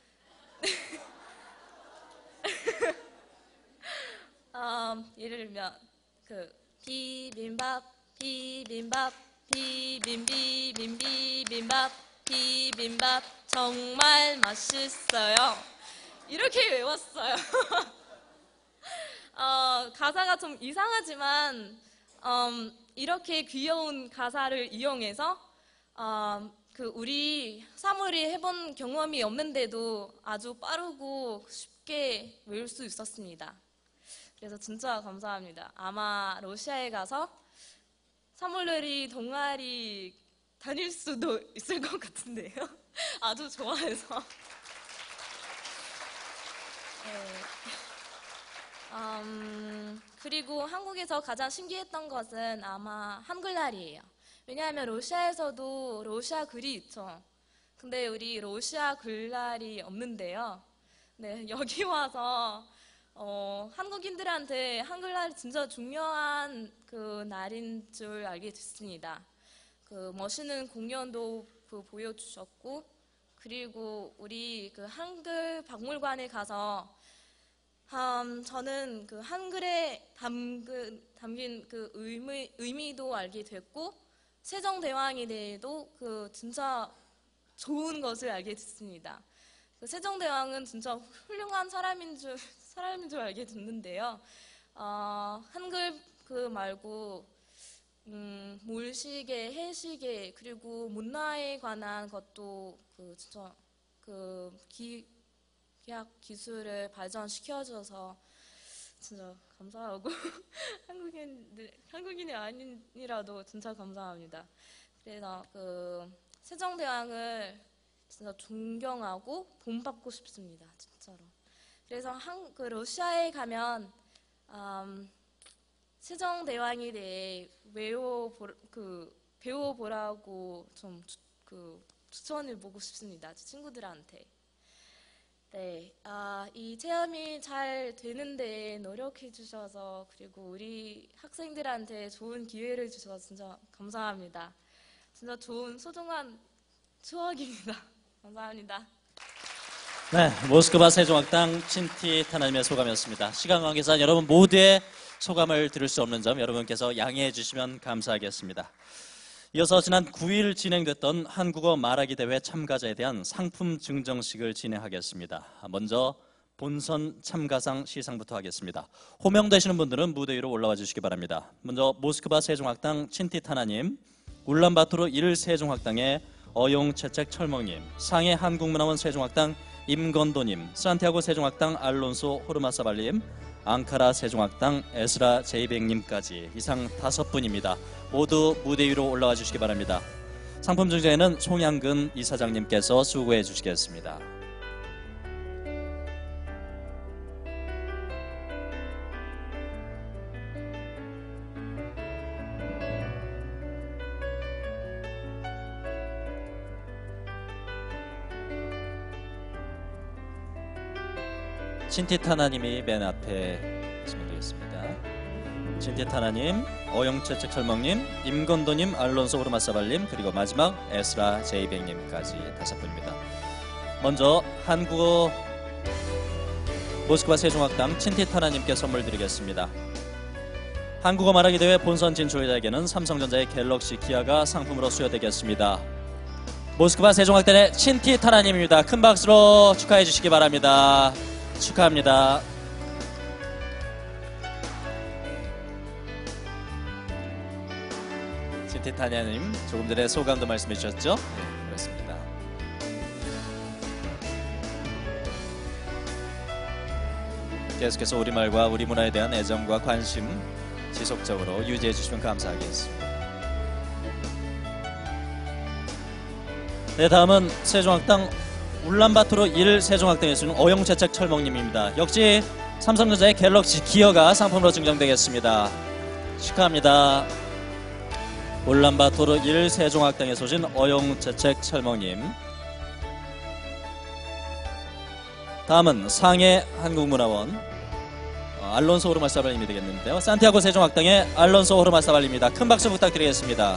예를 들면 비빔밥, 비빔밥, 비빔밥, 비빔밥 정말 맛있어요. 이렇게 외웠어요. 가사가 좀 이상하지만 이렇게 귀여운 가사를 이용해서 우리 사물이 해본 경험이 없는데도 아주 빠르고 쉽게 외울 수 있었습니다. 그래서 진짜 감사합니다. 아마 러시아에 가서 사물놀이 동아리 다닐 수도 있을 것 같은데요. 아주 좋아해서. 네. 그리고 한국에서 가장 신기했던 것은 아마 한글날이에요. 왜냐하면 러시아에서도 러시아 글이 있죠. 근데 우리 러시아 글날이 없는데요. 네, 여기 와서 한국인들한테 한글날이 진짜 중요한 날인 줄 알게 됐습니다. 멋있는 공연도 보여주셨고, 그리고 우리 한글 박물관에 가서 저는 한글에 담긴 의미도 알게 됐고, 세종대왕에 대해도 진짜 좋은 것을 알게 됐습니다. 세종대왕은 진짜 훌륭한 사람인 줄 알게 됐는데요. 한글 말고 몰시계, 해시계, 그리고 문화에 관한 것도 진짜 기학 기술을 발전시켜줘서 진짜 감사하고 한국인이 아니라도 진짜 감사합니다. 그래서 세종대왕을 진짜 존경하고 본받고 싶습니다. 진짜로. 그래서 러시아에 가면 세종대왕에 대해 배워보라고 좀 추천을 보고 싶습니다. 제 친구들한테. 네, 이 체험이 잘 되는데 노력해 주셔서 그리고 우리 학생들한테 좋은 기회를 주셔서 진짜 감사합니다. 진짜 좋은 소중한 추억입니다. 감사합니다. 네, 모스크바 세종학당 친티 타나님의 소감이었습니다. 시간 관계상 여러분 모두의 소감을 들을 수 없는 점 여러분께서 양해해 주시면 감사하겠습니다. 이어서 지난 9일 진행됐던 한국어 말하기 대회 참가자에 대한 상품 증정식을 진행하겠습니다. 먼저 본선 참가상 시상부터 하겠습니다. 호명되시는 분들은 무대 위로 올라와 주시기 바랍니다. 먼저 모스크바 세종학당 친티 타나님, 울란바토르 1 세종학당의 어용 채책 철멍님, 상해 한국문화원 세종학당 임건도님, 산티아고 세종학당 알론소 호르마사발님, 앙카라 세종학당 에스라 제이백님까지 이상 5분입니다. 모두 무대 위로 올라와 주시기 바랍니다. 상품 증정에는 송양근 이사장님께서 수고해 주시겠습니다. 친티타나님이 맨 앞에 있으면 되겠습니다. 친티타나님, 어영채책 철멍님, 임건도님, 알론소 오르마사발님, 그리고 마지막 에스라 제이백님까지 5분입니다. 먼저 한국어 모스크바 세종학당 친티타나님께 선물 드리겠습니다. 한국어 말하기 대회 본선 진출자에게는 삼성전자의 갤럭시 기아가 상품으로 수여되겠습니다. 모스크바 세종학당의 친티타나님입니다. 큰 박수로 축하해 주시기 바랍니다. 축하합니다. 친티타냐님 조금 전에 소감도 말씀해 주셨죠? 네, 그렇습니다. 계속해서 우리말과 우리 문화에 대한 애정과 관심 지속적으로 유지해 주시면 감사하겠습니다. 네, 다음은 세종학당 울란바토르 1 세종학당에 있는 어영채책 철멍님입니다. 역시 삼성전자의 갤럭시 기어가 상품으로 증정되겠습니다. 축하합니다. 울란바토르 1 세종학당에 오신 어영채책 철멍님. 다음은 상해 한국문화원 알론소 호르마사발님이 되겠는데요. 산티아고 세종학당의 알론소 호르마사발입니다. 큰 박수 부탁드리겠습니다.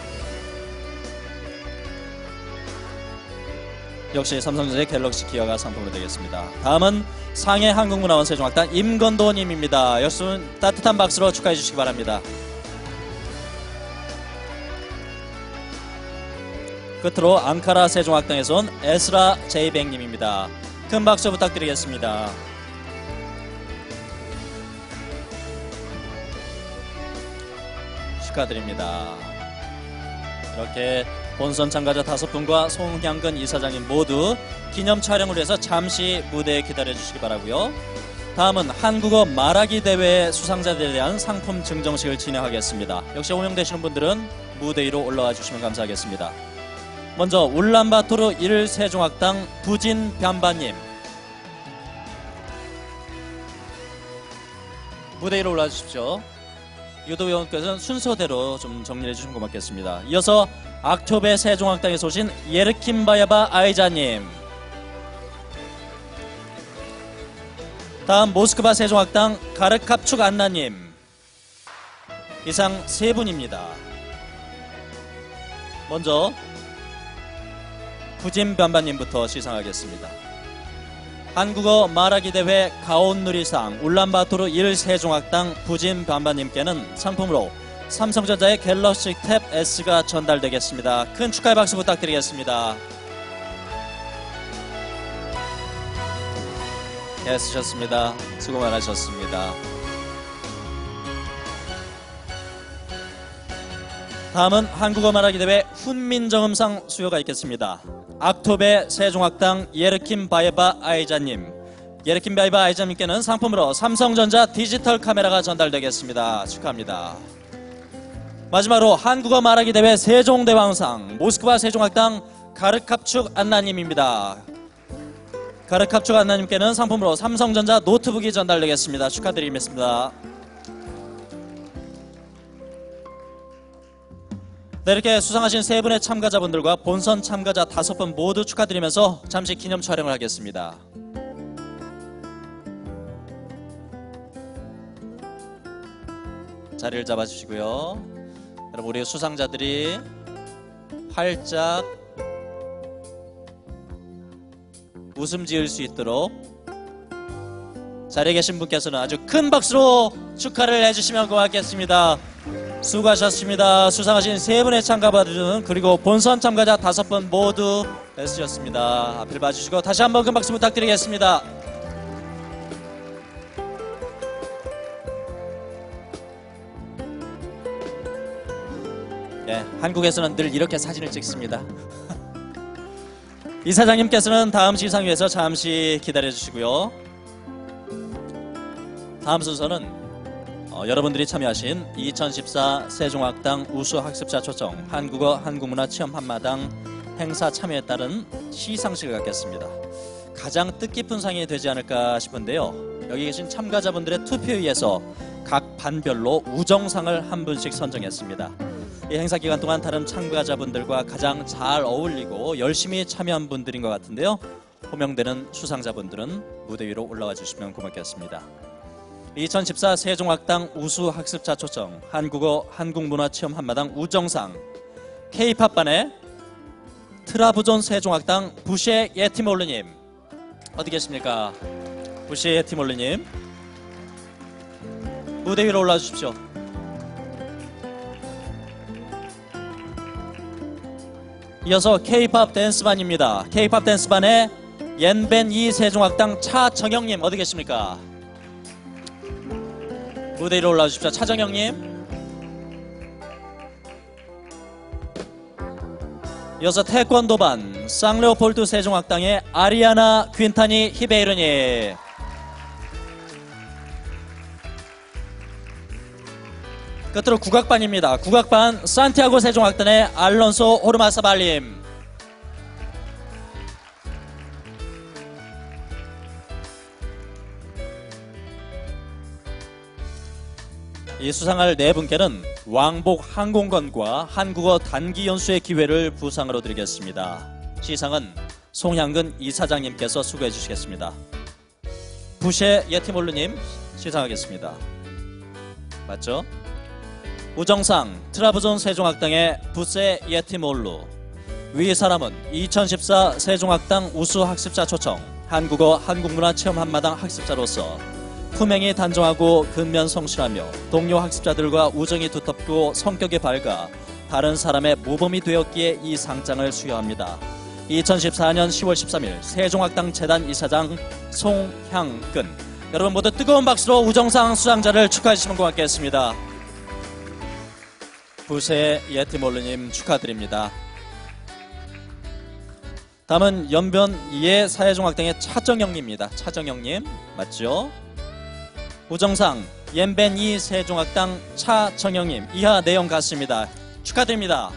역시 삼성전자의 갤럭시 기어가 상품으로 되겠습니다. 다음은 상해 한국문화원 세종학당 임건도님입니다. 역시 따뜻한 박수로 축하해 주시기 바랍니다. 끝으로 앙카라 세종학당에서 온 에스라 제이백님입니다. 큰 박수 부탁드리겠습니다. 축하드립니다. 이렇게 본선 참가자 5분과 송향근 이사장님 모두 기념 촬영을 위해서 잠시 무대에 기다려 주시기 바라고요. 다음은 한국어 말하기 대회 수상자들에 대한 상품 증정식을 진행하겠습니다. 역시 호명되시는 분들은 무대 위로 올라와 주시면 감사하겠습니다. 먼저 울란바토르 1 세종학당 부진 변바님 무대 위로 올라와 주십시오. 유도위원께서는 순서대로 좀 정리해 주시면 고맙겠습니다. 이어서 악토베 세종학당에서 오신 예르킴바야바 아이자님, 다음 모스크바 세종학당 가르캅축 안나님, 이상 3분입니다. 먼저 부진 변바님부터 시상하겠습니다. 한국어 말하기 대회 가온누리상 울란바토르 1 세종학당 부진 변바님께는 상품으로 삼성전자의 갤럭시 탭 S가 전달되겠습니다. 큰 축하의 박수 부탁드리겠습니다. 애쓰셨습니다. 수고 많으셨습니다. 다음은 한국어 말하기 대회 훈민정음상 수여가 있겠습니다. 악토베 세종학당 예르킴 바예바 아이자님, 예르킴 바예바 아이자님께는 상품으로 삼성전자 디지털 카메라가 전달되겠습니다. 축하합니다. 마지막으로 한국어 말하기 대회 세종대왕상 모스크바 세종학당 가르캅축 안나님입니다. 가르캅축 안나님께는 상품으로 삼성전자 노트북이 전달되겠습니다. 축하드리겠습니다. 네, 이렇게 수상하신 세 분의 참가자분들과 본선 참가자 5분 모두 축하드리면서 잠시 기념 촬영을 하겠습니다. 자리를 잡아주시고요. 여러분, 우리 수상자들이 활짝 웃음 지을 수 있도록 자리에 계신 분께서는 아주 큰 박수로 축하를 해주시면 고맙겠습니다. 수고하셨습니다. 수상하신 세 분의 참가자분 그리고 본선 참가자 5분 모두 애쓰셨습니다. 앞을 봐주시고 다시 한번 큰 박수 부탁드리겠습니다. 네, 한국에서는 늘 이렇게 사진을 찍습니다. 이사장님께서는 다음 시상위에서 잠시 기다려주시고요. 다음 순서는 여러분들이 참여하신 2014 세종학당 우수학습자 초청 한국어 한국문화 체험 한마당 행사 참여에 따른 시상식을 갖겠습니다. 가장 뜻깊은 상이 되지 않을까 싶은데요. 여기 계신 참가자분들의 투표에 의해서 각 반별로 우정상을 한 분씩 선정했습니다. 이 행사 기간 동안 다른 참가자분들과 가장 잘 어울리고 열심히 참여한 분들인 것 같은데요. 호명되는 수상자분들은 무대 위로 올라와 주시면 고맙겠습니다. 2014 세종학당 우수학습자 초청 한국어 한국문화체험 한마당 우정상 K-팝반의 트라부존 세종학당 부셰 예티몰르님 어디 계십니까? 부셰 예티몰르님 무대 위로 올라와 주십시오. 이어서 K-팝 댄스반입니다. K-팝 댄스반의 옌벤 이 세종학당 차정영님 어디 계십니까? 무대 위로 올라와 주십시오. 차정영님. 이어서 태권도반 쌍레오폴드 세종학당의 아리아나 퀸타니 히베이르님. 끝으로 국악반입니다. 국악반 산티아고 세종학단의 알론소 호르마사발님. 이 수상할 네 분께는 왕복 항공권과 한국어 단기 연수의 기회를 부상으로 드리겠습니다. 시상은 송향근 이사장님께서 수고해 주시겠습니다. 부셰 예티몰르님 시상하겠습니다. 맞죠? 우정상 트라부존 세종학당의 부셰 예티몰루. 위 사람은 2014 세종학당 우수학습자 초청 한국어 한국문화 체험 한마당 학습자로서 품행이 단정하고 근면성실하며 동료 학습자들과 우정이 두텁고 성격이 밝아 다른 사람의 모범이 되었기에 이 상장을 수여합니다. 2014년 10월 13일 세종학당 재단 이사장 송향근. 여러분 모두 뜨거운 박수로 우정상 수상자를 축하해 주시면 고맙겠습니다. 부셰 예티몰르님 축하드립니다. 다음은 연변 이해 사회종학당의 차정영님입니다. 차정영님 맞죠? 우정상 옌벤이 세종학당 차정영님 이하 내용 같습니다. 축하드립니다.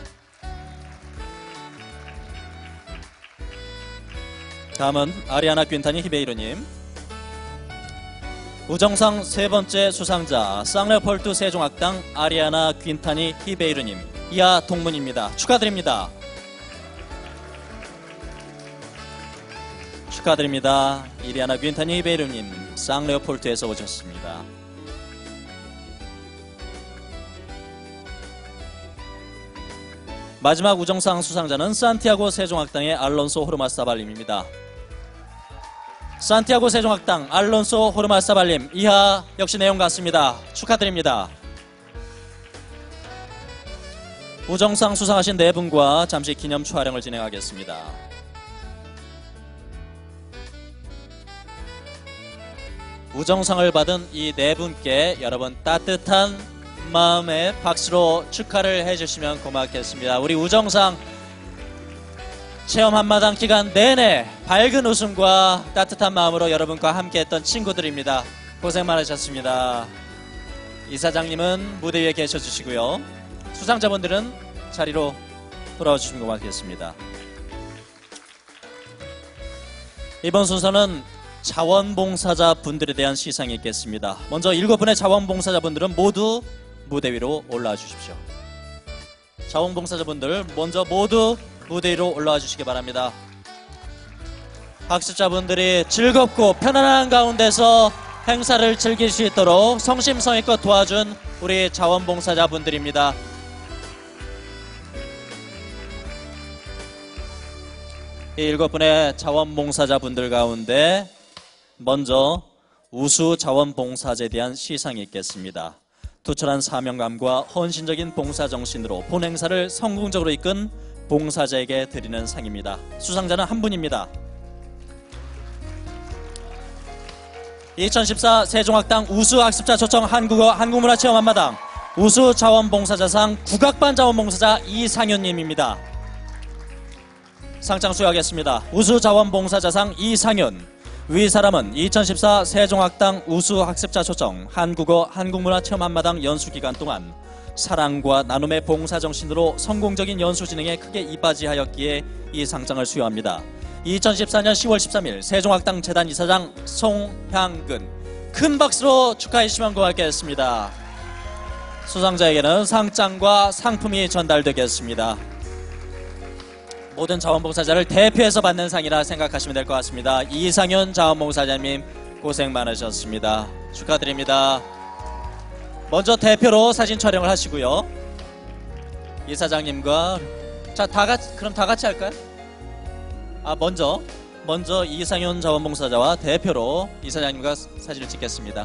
다음은 아리아나 퀸타니 히베이르님. 우정상 세 번째 수상자 쌍레오폴드 세종학당 아리아나 퀸타니 히베이르님 이하 동문입니다. 축하드립니다. 축하드립니다. 이리아나 퀸타니 히베이르님 쌍레오폴드에서 오셨습니다. 마지막 우정상 수상자는 산티아고 세종학당의 알론소 호르마사발님입니다. 산티아고 세종학당 알론소 호르마사발님 이하 역시 내용 같습니다. 축하드립니다. 우정상 수상하신 네 분과 잠시 기념 촬영을 진행하겠습니다. 우정상을 받은 이 네 분께 여러분 따뜻한 마음의 박수로 축하를 해주시면 고맙겠습니다. 우리 우정상 체험 한마당 기간 내내 밝은 웃음과 따뜻한 마음으로 여러분과 함께했던 친구들입니다. 고생 많으셨습니다. 이사장님은 무대 위에 계셔주시고요. 수상자분들은 자리로 돌아와 주시면 고맙겠습니다. 이번 순서는 자원봉사자 분들에 대한 시상이 있겠습니다. 먼저 7분의 자원봉사자 분들은 모두 무대 위로 올라와 주십시오. 자원봉사자분들 먼저 모두 무대 위로 올라와 주시기 바랍니다. 학습자분들이 즐겁고 편안한 가운데서 행사를 즐길 수 있도록 성심성의껏 도와준 우리 자원봉사자분들입니다. 이 7분의 자원봉사자분들 가운데 먼저 우수 자원봉사제에 대한 시상이 있겠습니다. 투철한 사명감과 헌신적인 봉사정신으로 본 행사를 성공적으로 이끈 봉사자에게 드리는 상입니다. 수상자는 한 분입니다. 2014 세종학당 우수학습자 초청 한국어 한국문화체험 한마당 우수자원봉사자상 국악반 자원봉사자 이상윤님입니다. 상장 수여하겠습니다. 우수자원봉사자상 이상윤. 위 사람은 2014 세종학당 우수학습자 초청 한국어 한국문화체험 한마당 연수기간 동안 사랑과 나눔의 봉사정신으로 성공적인 연수 진행에 크게 이바지하였기에 이 상장을 수여합니다. 2014년 10월 13일 세종학당 재단 이사장 송향근. 큰 박수로 축하해 주시면 고맙겠습니다. 수상자에게는 상장과 상품이 전달되겠습니다. 모든 자원봉사자를 대표해서 받는 상이라 생각하시면 될 것 같습니다. 이상윤 자원봉사자님 고생 많으셨습니다. 축하드립니다. 먼저 대표로 사진 촬영을 하시고요. 이사장님과 그럼 다 같이 할까요? 먼저 이상윤 자원봉사자와 대표로 이사장님과 사진을 찍겠습니다.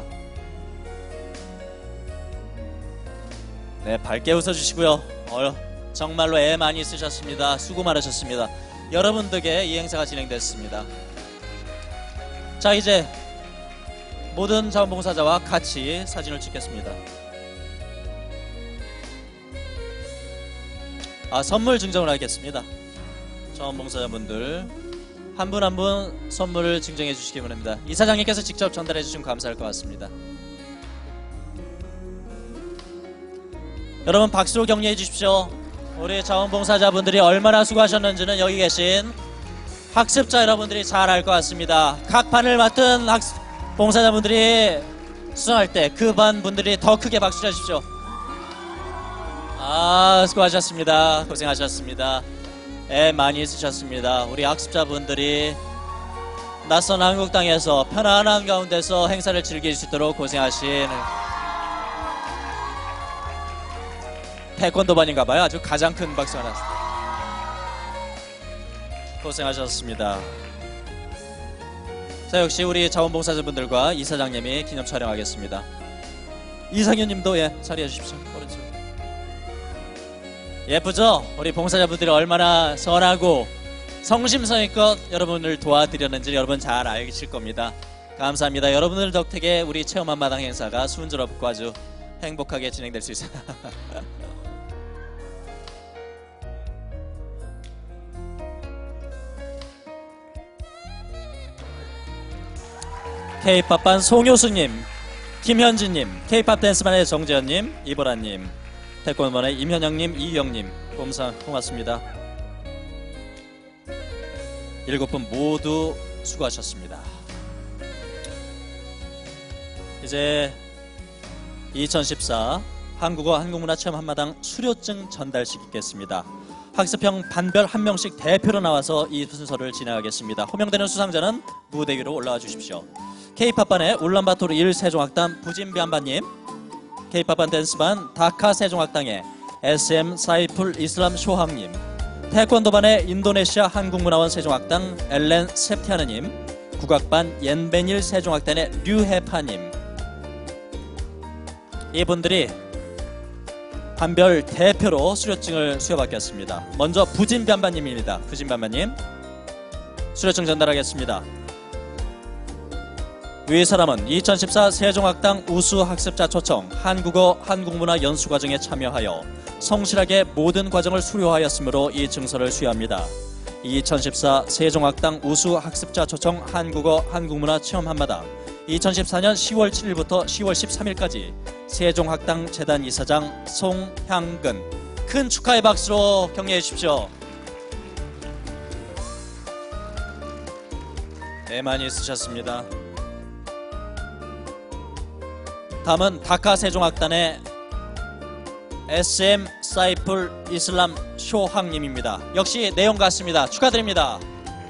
네, 밝게 웃어주시고요. 정말로 애 많이 쓰셨습니다. 수고 많으셨습니다. 여러분 덕에 이 행사가 진행됐습니다. 자, 이제 모든 자원봉사자와 같이 사진을 찍겠습니다. 선물 증정을 하겠습니다. 자원봉사자분들 한 분 한 분 선물을 증정해 주시기 바랍니다. 이사장님께서 직접 전달해 주시면 감사할 것 같습니다. 여러분 박수로 격려해 주십시오. 우리 자원봉사자분들이 얼마나 수고하셨는지는 여기 계신 학습자 여러분들이 잘 알 것 같습니다. 각 반을 맡은 봉사자분들이 수상할 때 그 반 분들이 더 크게 박수 쳐주십시오. 수고하셨습니다. 고생하셨습니다. 애 많이 쓰셨습니다. 우리 학습자분들이 낯선 한국 땅에서 편안한 가운데서 행사를 즐길 수 있도록 고생하신 태권도반인가봐요. 아주 가장 큰 박수가 났습니다. 고생하셨습니다. 자, 역시 우리 자원봉사자분들과 이사장님이 기념 촬영하겠습니다. 이상윤님도 자리해 주십시오. 오른쪽. 예쁘죠? 우리 봉사자분들이 얼마나 선하고 성심성의껏 여러분을 도와드렸는지 여러분 잘 알실 겁니다. 감사합니다. 여러분들 덕택에 우리 체험 한마당 행사가 순조롭고 아주 행복하게 진행될 수 있어요. K-팝반 송효수님, 김현진님, K-팝 댄스반의 정재현님, 이보라님, 태권반의 임현영님, 이유영님 고맙습니다. 7분 모두 수고하셨습니다. 이제 2014 한국어 한국문화체험 한마당 수료증 전달식 있겠습니다. 학습형 반별 한 명씩 대표로 나와서 이 순서를 진행하겠습니다. 호명되는 수상자는 무대 위로 올라와 주십시오. K-팝반의 울란바토르 1 세종학당 부진비안반님, K-팝반 댄스반 다카 세종학당의 SM 사이풀 이슬람 쇼함님, 태권도반의 인도네시아 한국문화원 세종학당 엘렌 셉티아느님, 국악반 옌베닐 세종학단의 류해파님, 이분들이 반별 대표로 수료증을 수여받겠습니다. 먼저 부진비안반님입니다. 부진비안반님 수료증 전달하겠습니다. 위 사람은 2014 세종학당 우수학습자 초청 한국어 한국문화 연수과정에 참여하여 성실하게 모든 과정을 수료하였으므로 이 증서를 수여합니다. 2014 세종학당 우수학습자 초청 한국어 한국문화 체험 한마당 2014년 10월 7일부터 10월 13일까지 세종학당 재단 이사장 송향근. 큰 축하의 박수로 격려해 주십시오. 네, 많이 쓰셨습니다. 다음은 다카 세종학단의 SM 사이풀 이슬람 쇼항님입니다. 역시 내용 같습니다. 축하드립니다.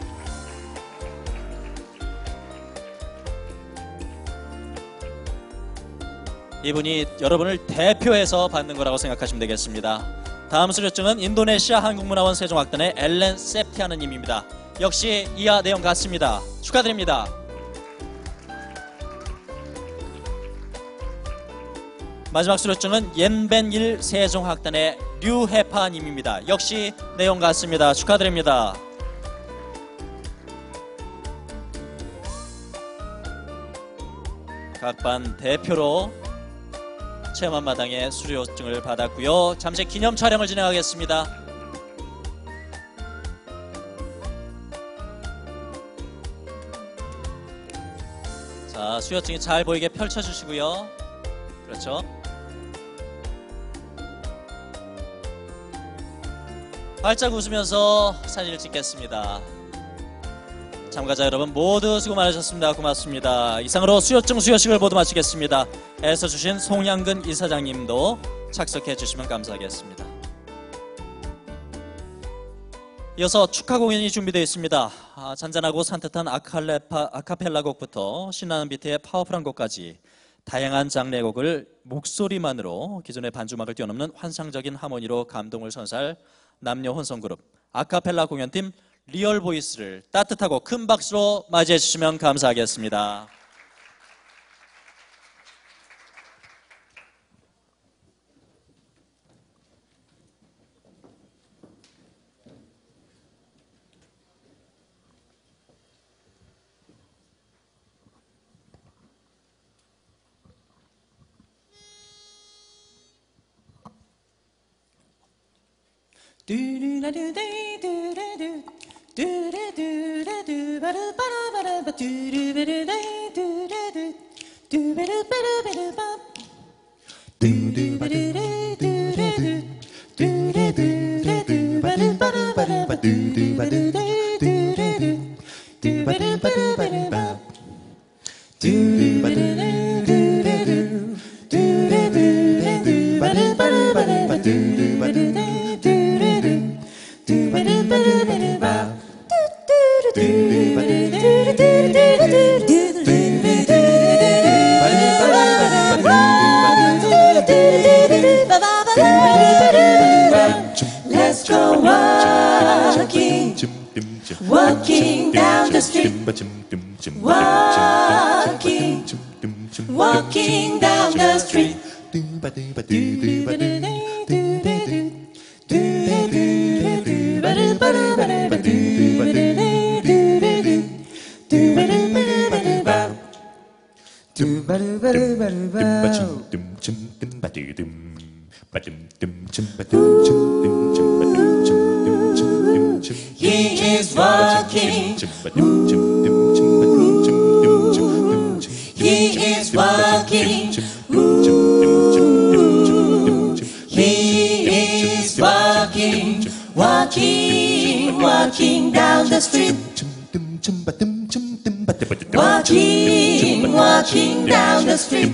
이분이 여러분을 대표해서 받는 거라고 생각하시면 되겠습니다. 다음 수료증은 인도네시아 한국문화원 세종학단의 엘렌 세프티아느 님입니다. 역시 이하 내용 같습니다. 축하드립니다. 마지막 수료증은 옌벤일 세종학단의 류해파 님입니다. 역시 내용 같습니다. 축하드립니다. 각 반 대표로 체험한마당의 수료증을 받았고요. 잠시 기념 촬영을 진행하겠습니다. 자, 수료증이 잘 보이게 펼쳐주시고요. 그렇죠. 활짝 웃으면서 사진을 찍겠습니다. 참가자 여러분 모두 수고 많으셨습니다. 고맙습니다. 이상으로 수료증 수여식을 모두 마치겠습니다. 애써주신 송향근 이사장님도 착석해 주시면 감사하겠습니다. 이어서 축하 공연이 준비되어 있습니다. 잔잔하고 산뜻한 아카펠라 곡부터 신나는 비트의 파워풀한 곡까지 다양한 장르의 곡을 목소리만으로 기존의 반주막을 뛰어넘는 환상적인 하모니로 감동을 선사할 남녀 혼성 그룹 아카펠라 공연팀 리얼보이스를 따뜻하고 큰 박수로 맞이해 주시면 감사하겠습니다. Let's go walking, walking down the street, walking, walking down the street. He is walking. He is walking. He is walking, walking, walking down the street. Walking, walking down the street.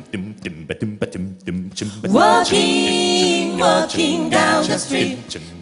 Walking, walking down the street.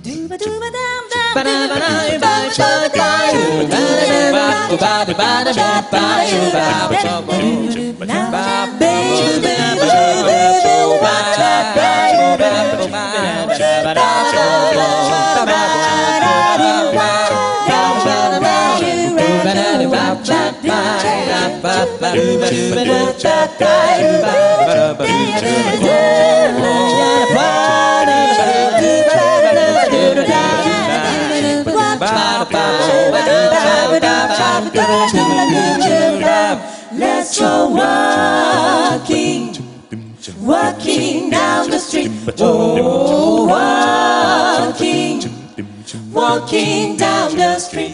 Let's go walking, walking down the street. Oh, walking, walking down the street.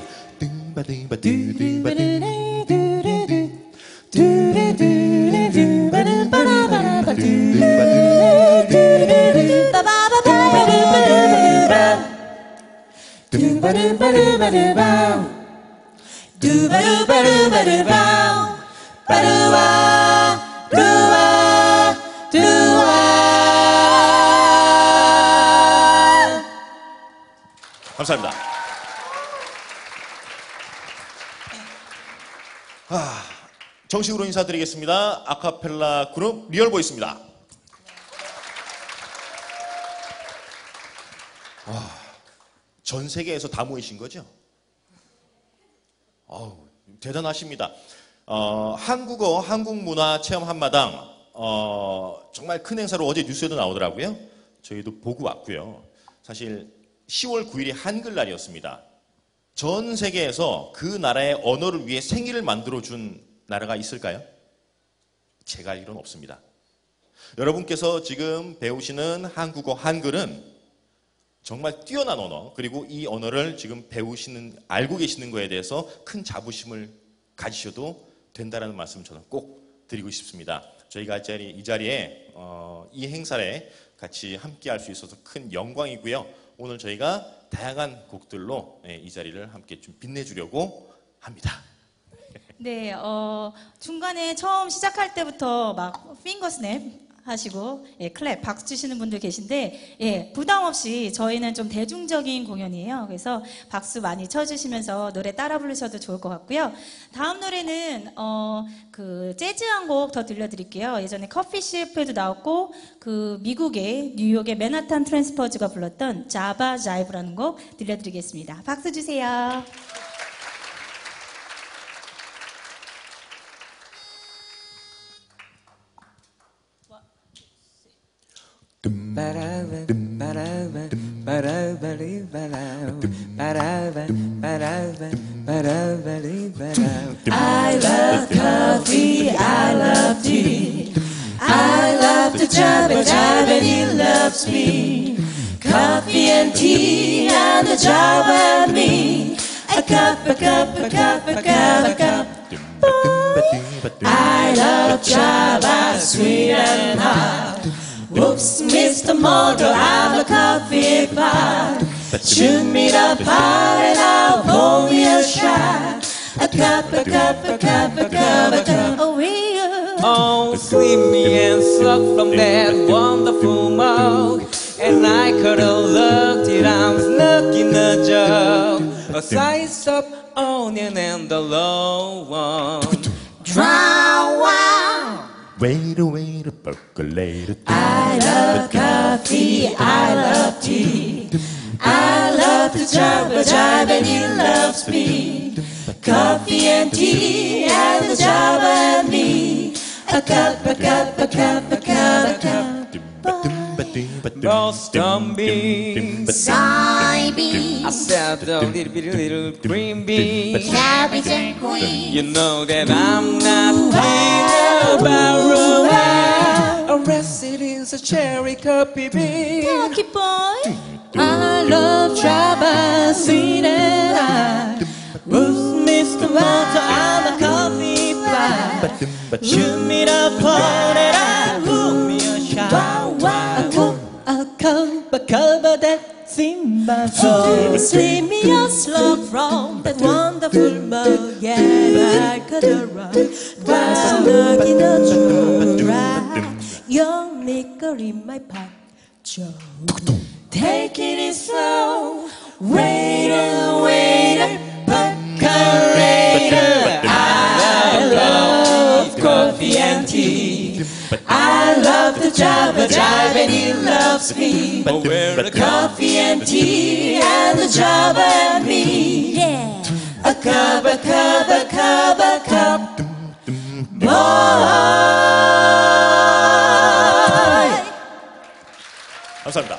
감사합니다. 정식으로 인사드리겠습니다. 아카펠라 그룹 리얼보이스입니다. 전 세계에서 다 모이신 거죠? 대단하십니다. 한국어 한국문화 체험 한마당 정말 큰 행사로 어제 뉴스에도 나오더라고요. 저희도 보고 왔고요. 사실 10월 9일이 한글날이었습니다. 전 세계에서 그 나라의 언어를 위해 생일을 만들어준 나라가 있을까요? 제가 알기로는 없습니다. 여러분께서 지금 배우시는 한국어 한글은 정말 뛰어난 언어, 그리고 이 언어를 지금 알고 계시는 거에 대해서 큰 자부심을 가지셔도 된다는 말씀을 저는 꼭 드리고 싶습니다. 저희가 이 자리에 이 행사에 같이 함께 할 수 있어서 큰 영광이고요. 오늘 저희가 다양한 곡들로 이 자리를 함께 좀 빛내주려고 합니다. 네, 중간에 처음 시작할 때부터 막 핑거 스냅 하시고 클랩 박수 치시는 분들 계신데 부담 없이 저희는 좀 대중적인 공연이에요. 그래서 박수 많이 쳐주시면서 노래 따라 부르셔도 좋을 것 같고요. 다음 노래는 그 재즈한 곡 더 들려드릴게요. 예전에 커피쉽에도 나왔고 그 미국의 뉴욕의 맨하탄 트랜스퍼즈가 불렀던 자바 자이브라는 곡 들려드리겠습니다. 박수 주세요. I love coffee, I love tea. I love to jive and he loves me. Coffee and tea and the jive and me. A cup, a cup, a cup, a cup, a cup. I love Java, sweet and hot. Whoops, Mr. Motor, I'm a coffee pot. Shoot me the pot and I'll pour me a shot. A cup, a cup, a cup, a cup, a cup. Oh, yeah. Oh, sweep me and suck from that wonderful mug. And I could have looked it, I'm stuck in the jug. A slice of onion and the low one. Drown wow. Wait, percolate. I love coffee, I love tea. I love to jive and he loves me. Coffee and tea and the jive and me. A cup, a cup, a cup, a cup, a cup. Boston beans, side beans. I said the little green beans, cabbage and queen. You know that I'm not thinking about romance. Arrested in a cherry coffee bean. Cocky boy. I love Java, sweet and hot. Who's Mr. Walter? I'm a coffee pot. Shoot me the pot and I pour me a shot. A cup of that Simba song. Sing me a slug from that wonderful mug. Yeah, I could have run. While looking at you right. Young liquor in my pot, Joe. Taking it slow. Waiter, waiter, percolator. I love coffee and tea. I love the jive and he loves me. Coffee and tea and the jive and me. Yeah. A cup, a cup, a cup, a cup. Boy. 감사합니다.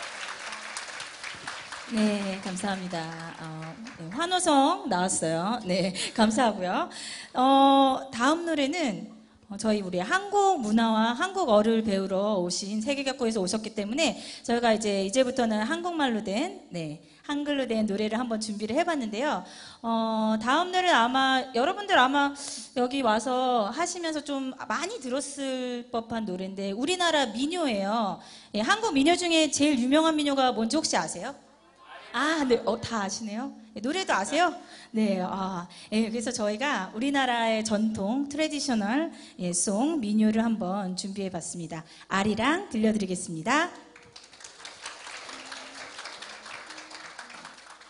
네, 감사합니다. 네, 환호성 나왔어요. 네, 감사하고요. 다음 노래는 저희 우리 한국 문화와 한국어를 배우러 오신 세계각국에서 오셨기 때문에 저희가 이제부터는 한국말로 된, 한글로 된 노래를 한번 준비를 해봤는데요. 다음 노래는 아마 여러분들 아마 여기 와서 하시면서 좀 많이 들었을 법한 노래인데 우리나라 민요예요. 예, 한국 민요 중에 제일 유명한 민요가 뭔지 혹시 아세요? 아, 네, 다 아시네요. 네, 노래도 아세요? 네, 그래서 저희가 우리나라의 전통 트레디셔널 송 민요를 한번 준비해봤습니다. 아리랑 들려드리겠습니다.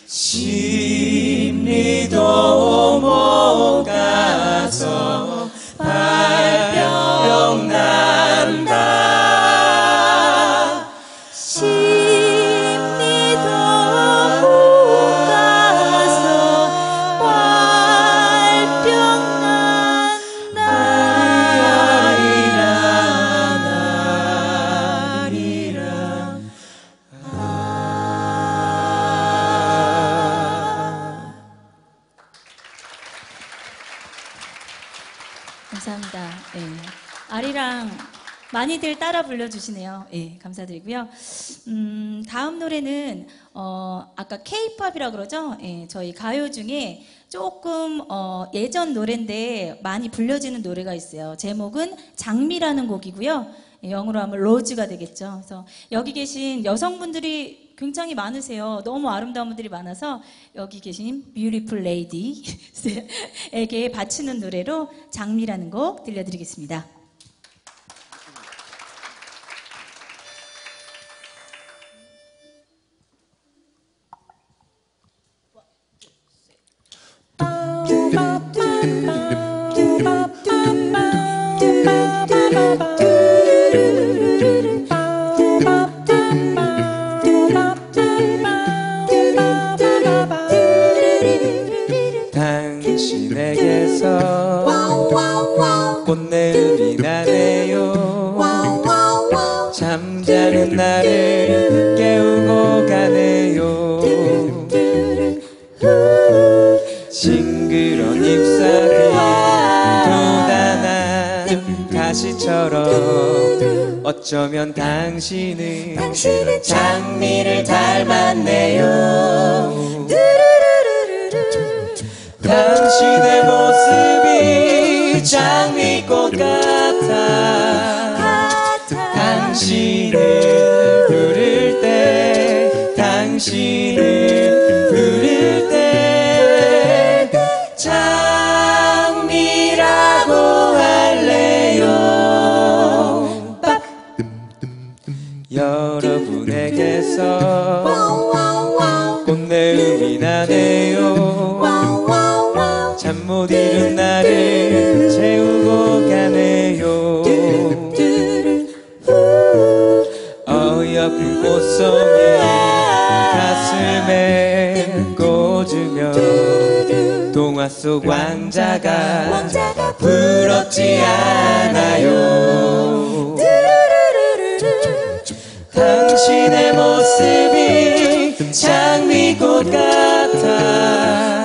심리도 못 가서 발병 난다. 심리도 못 가서 발병 난다. 감사합니다. 예. 아리랑 많이들 따라 불러주시네요. 예, 감사드리고요. 다음 노래는 아까 K-팝이라고 그러죠? 예, 저희 가요 중에 조금 예전 노래인데 많이 불려지는 노래가 있어요. 제목은 장미라는 곡이고요. 예, 영어로 하면 로즈가 되겠죠. 그래서 여기 계신 여성분들이 굉장히 많으세요. 너무 아름다운 분들이 많아서 여기 계신 뷰티풀 레이디에게 바치는 노래로 장미라는 곡 들려드리겠습니다. 당신에게서 꽃내음이 나네요. 잠자는 나를 깨우고 가네요. 싱그런 잎사귀 돋아난 가시처럼 어쩌면 당신은 장미를 닮았네요. 당신의 모습이 장미꽃 같아. 당신을 부를 때, 당신을 부를 때 장미라고 할래요. 여러분에게서 꽃내음이 나네요. 잠 못 이룬 나를 채우고 가네요. 어여쁜 꽃송이 가슴에 꽂으며 동화 속 왕자가 부럽지 않아요. 당신의 모습이 장미꽃 같아.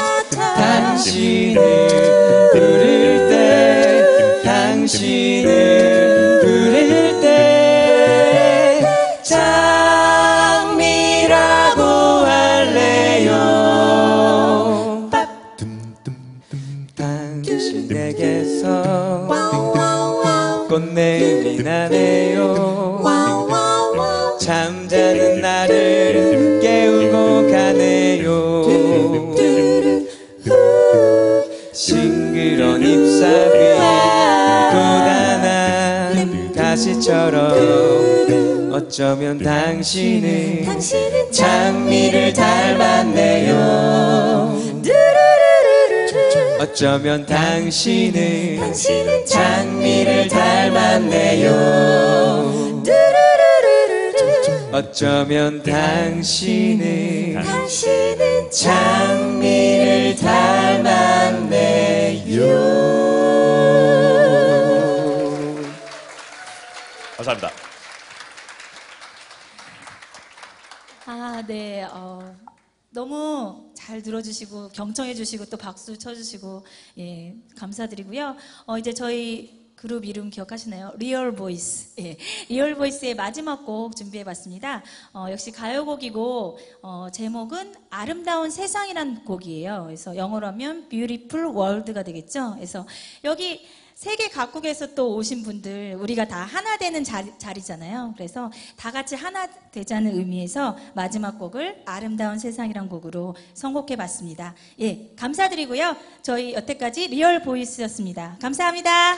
당신을 부를 때, 당신을 부를 때 장미라고 할래요. 당신에게서 꽃내음이 나네요. 잠자는 나를 깨우고 가네요. 싱그런 잎사귀 돋아난 가시처럼 어쩌면 당신은 장미를 닮았네요. 어쩌면 당신은 장미를 닮았네요. 어쩌면 당신은 장미를 닮았네요. 감사합니다. 아, 네. 너무 잘 들어주시고 경청해주시고 또 박수 쳐주시고 예, 감사드리고요. 이제 저희 그룹 이름 기억하시나요? 리얼 보이스. 예, 리얼 보이스의 마지막 곡 준비해봤습니다. 역시 가요곡이고 제목은 아름다운 세상이란 곡이에요. 그래서 영어로 하면 Beautiful World가 되겠죠. 그래서 여기 세계 각국에서 또 오신 분들 우리가 다 하나 되는 자리잖아요. 그래서 다 같이 하나 되자는 의미에서 마지막 곡을 아름다운 세상이란 곡으로 선곡해봤습니다. 예, 감사드리고요. 저희 여태까지 리얼 보이스였습니다. 감사합니다.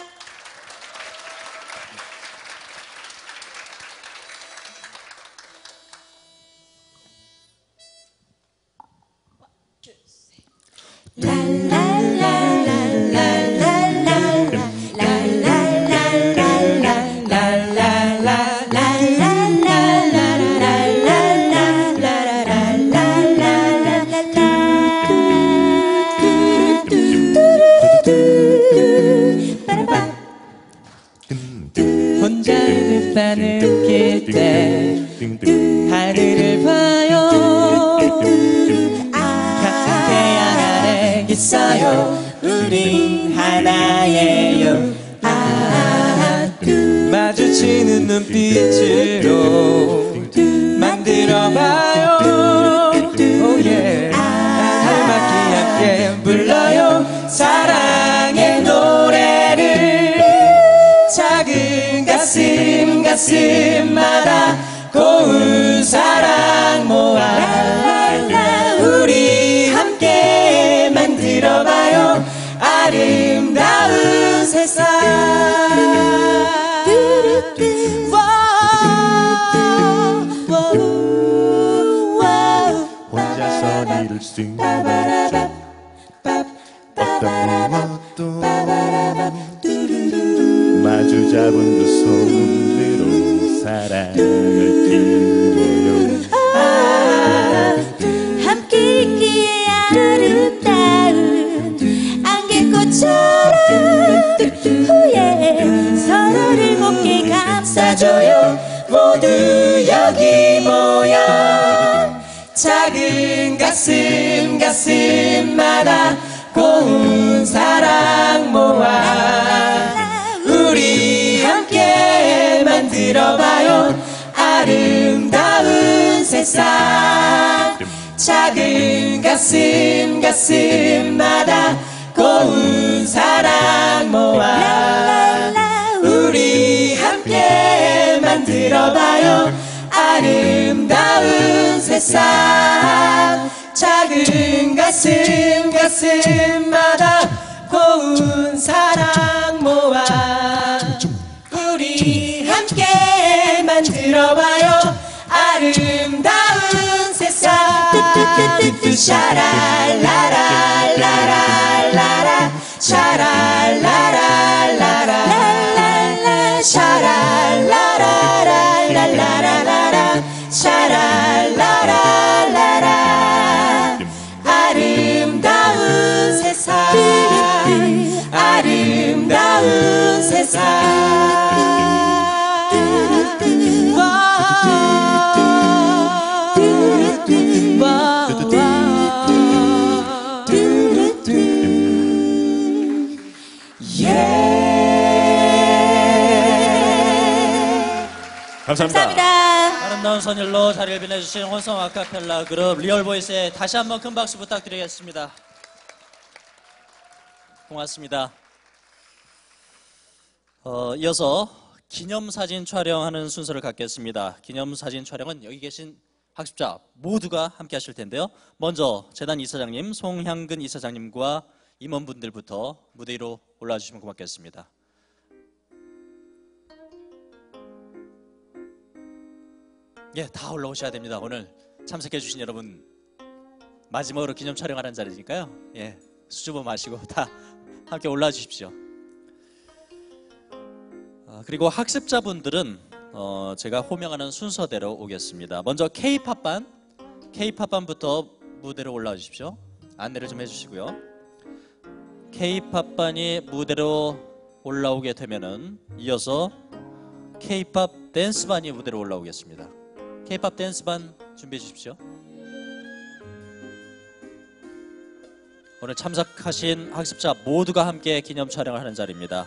혼자 햇살을 느낄 때 하늘을 봐요. 같은 태양 아래 있어요. 우린 하나예요. 마주치는 눈빛으로 만들어봐요. oh yeah. 알맞게 함께 불러요. 사랑의 노래를. 작은 가슴마다 고운 사랑 모아 우리 함께 만들어봐요. 아름다운 세상. 혼자서 일을 쓴 어떤 마주 잡은 두 손으로 사랑을 띄워요. 함께 있기에 아름다운 안개꽃처럼 후에 서로를 곱게 감싸줘요. 모두 여기 모여 작은 가슴마다 고운 사랑 모아 우리 함께 만들어봐요. 아름다운 세상. 작은 가슴마다 고운 사랑 모아 우리 함께 만들어봐요. 아름다운 세상. 작은 가슴마다 고운 사랑 모아 우리 함께 만들어봐요. 아름다운 세상. 샤랄라랄라랄라라 샤랄라랄라랄라라 샤랄라랄라랄라라 샤랄라랄라라. 아름다운 세상. 아름다운 세상. 감사합니다. 아름다운 선율로 자리를 빛내주신 혼성 아카펠라 그룹 리얼보이스에 다시 한번 큰 박수 부탁드리겠습니다. 고맙습니다. 이어서 기념사진 촬영하는 순서를 갖겠습니다. 기념사진 촬영은 여기 계신 학습자 모두가 함께 하실 텐데요. 먼저 재단 이사장님, 송향근 이사장님과 임원분들부터 무대 위로 올라와 주시면 고맙겠습니다. 예, 다 올라오셔야 됩니다. 오늘 참석해 주신 여러분 마지막으로 기념 촬영하는 자리니까요. 예, 수줍어 마시고 다 함께 올라와 주십시오. 그리고 학습자분들은 제가 호명하는 순서대로 오겠습니다. 먼저 K-팝반부터 무대로 올라와 주십시오. 안내를 좀 해주시고요. K-팝반이 무대로 올라오게 되면은 이어서 K-팝 댄스반이 무대로 올라오겠습니다. K-팝 댄스반 준비해 주십시오. 오늘 참석하신 학습자 모두가 함께 기념 촬영을 하는 자리입니다.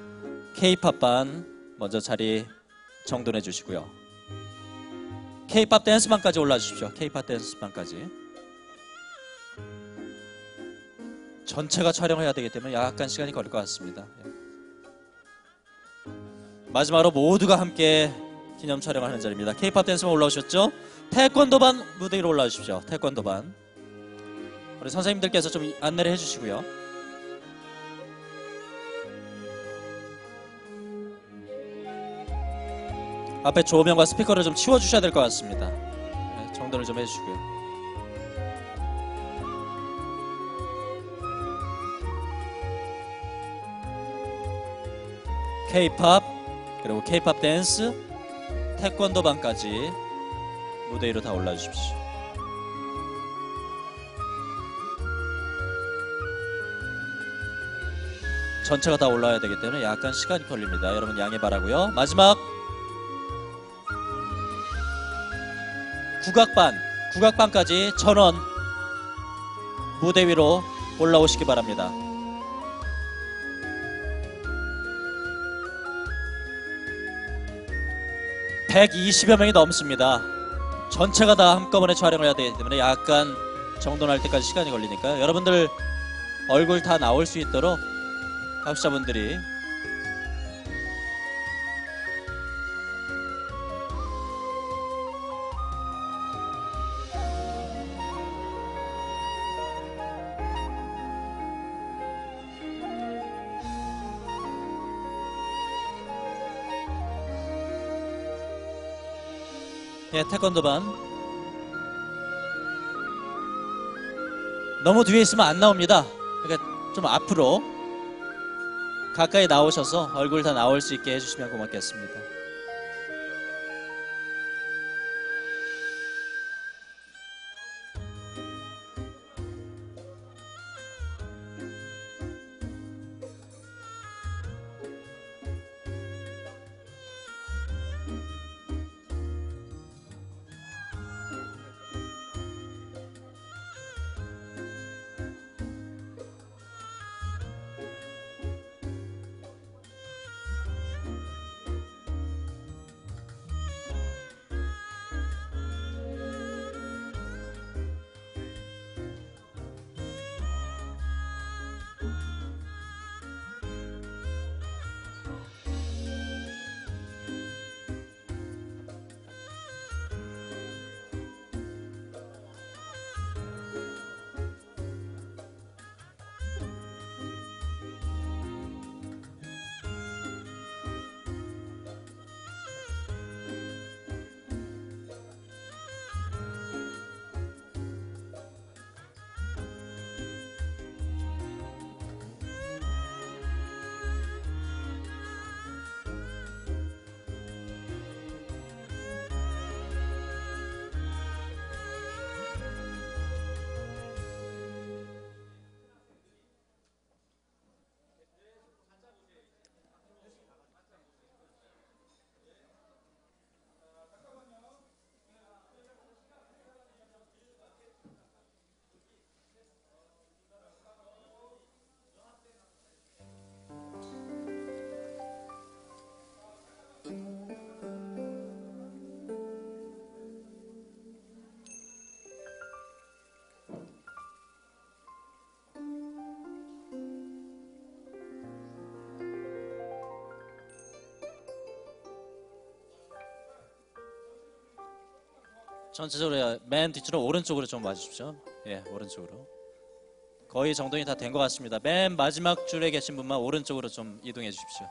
K-팝반 먼저 자리 정돈해 주시고요. K-팝 댄스반까지 올라 주십시오. K-팝 댄스반까지. 전체가 촬영해야 되기 때문에 약간 시간이 걸릴 것 같습니다. 마지막으로 모두가 함께 기념 촬영을 하는 자리입니다. K-팝 댄스반 올라오셨죠? 태권도반 무대 위로 올라 주십시오. 태권도반. 우리 선생님들께서 좀 안내를 해주시고요. 앞에 조명과 스피커를 좀 치워주셔야 될 것 같습니다. 네, 정돈을 좀 해주시고요. K-팝, 그리고 K-팝 댄스, 태권도반까지 무대 위로 다 올라주십시오. 전체가 다 올라와야 되기 때문에 약간 시간이 걸립니다. 여러분 양해 바라고요. 마지막 국악반까지 1,000원 무대 위로 올라오시기 바랍니다. (120여) 명이 넘습니다. 전체가 다 한꺼번에 촬영을 해야 되기 때문에 약간 정돈할 때까지 시간이 걸리니까 여러분들 얼굴 다 나올 수 있도록 합사분들이 예, 태권도반 너무 뒤에 있으면 안 나옵니다. 그러니까 좀 앞으로 가까이 나오셔서 얼굴 다 나올 수 있게 해주시면 고맙겠습니다. 전체적으로 맨 뒤쪽으로 오른쪽으로 좀 와주십시오. 예, 오른쪽으로. 거의 정돈이 다 된 것 같습니다. 맨 마지막 줄에 계신 분만 오른쪽으로 좀 이동해 주십시오.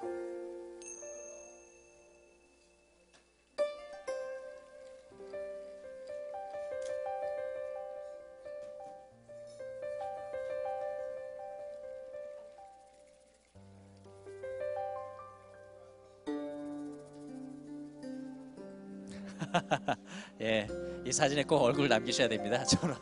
예, 이 사진에 꼭 얼굴 남기셔야 됩니다. 저는.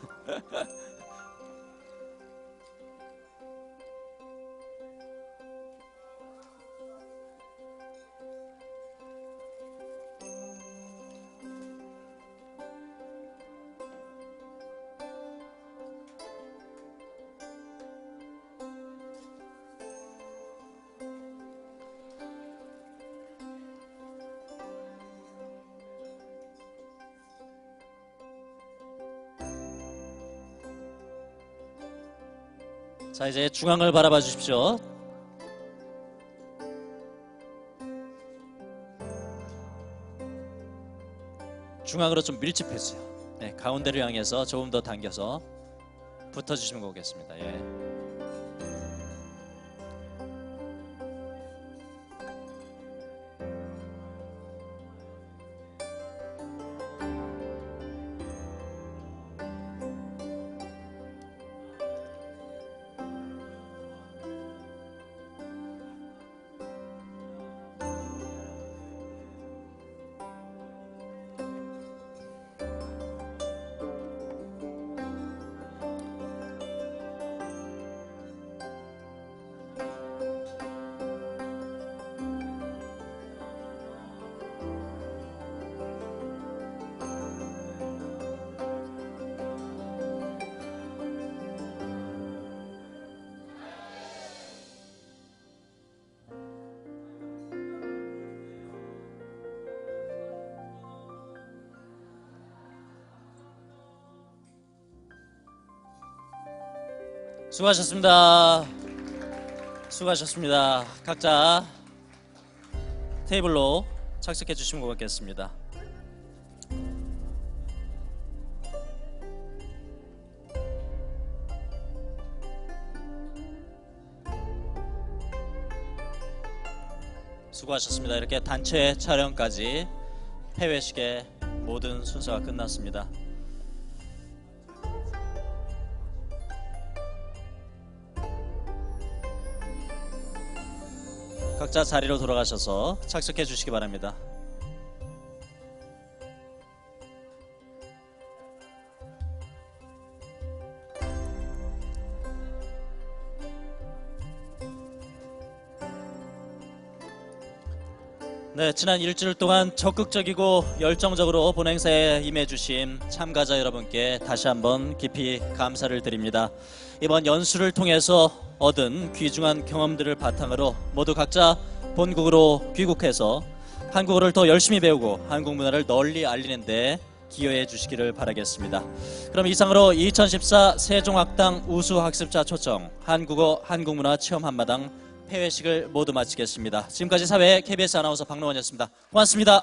자, 이제 중앙을 바라봐 주십시오. 중앙으로 좀 밀집해주세요. 네, 가운데를 향해서 조금 더 당겨서 붙어주시면 오겠습니다. 예. 수고하셨습니다. 수고하셨습니다. 각자 테이블로 착석해 주시면 고맙겠습니다. 수고하셨습니다. 이렇게 단체 촬영까지 폐회식의 모든 순서가 끝났습니다. 각자 자리로 돌아가셔서 착석해 주시기 바랍니다. 네, 지난 일주일 동안 적극적이고 열정적으로 본 행사에 임해주신 참가자 여러분께 다시 한번 깊이 감사를 드립니다. 이번 연수를 통해서 얻은 귀중한 경험들을 바탕으로 모두 각자 본국으로 귀국해서 한국어를 더 열심히 배우고 한국 문화를 널리 알리는 데 기여해 주시기를 바라겠습니다. 그럼 이상으로 2014 세종학당 우수학습자 초청 한국어 한국문화 체험 한마당 폐회식을 모두 마치겠습니다. 지금까지 사회 KBS 아나운서 박노원이었습니다. 고맙습니다.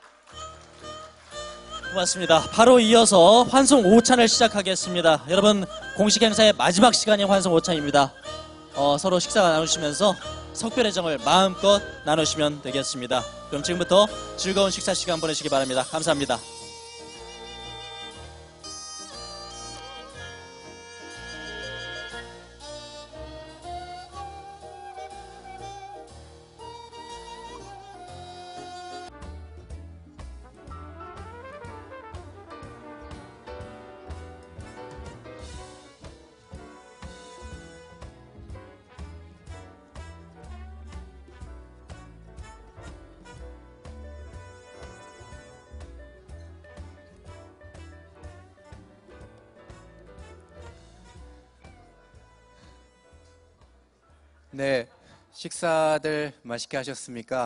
고맙습니다. 바로 이어서 환송 5찬을 시작하겠습니다. 여러분 공식 행사의 마지막 시간이 환송 5찬입니다. 서로 식사 나누시면서 석별의 정을 마음껏 나누시면 되겠습니다. 그럼 지금부터 즐거운 식사 시간 보내시기 바랍니다. 감사합니다. 네, 식사들 맛있게 하셨습니까?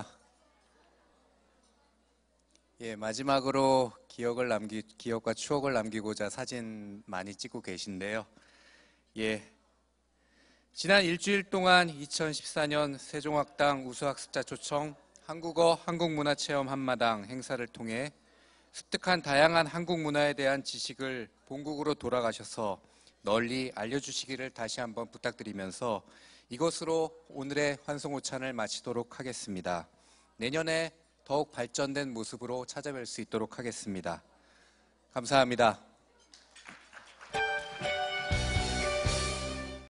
예, 마지막으로 기억과 추억을 남기고자 사진 많이 찍고 계신데요. 예, 지난 일주일 동안 2014년 세종학당 우수학습자 초청 한국어 한국문화체험 한마당 행사를 통해 습득한 다양한 한국 문화에 대한 지식을 본국으로 돌아가셔서 널리 알려주시기를 다시 한번 부탁드리면서 이것으로 오늘의 환송오찬을 마치도록 하겠습니다. 내년에 더욱 발전된 모습으로 찾아뵐 수 있도록 하겠습니다. 감사합니다.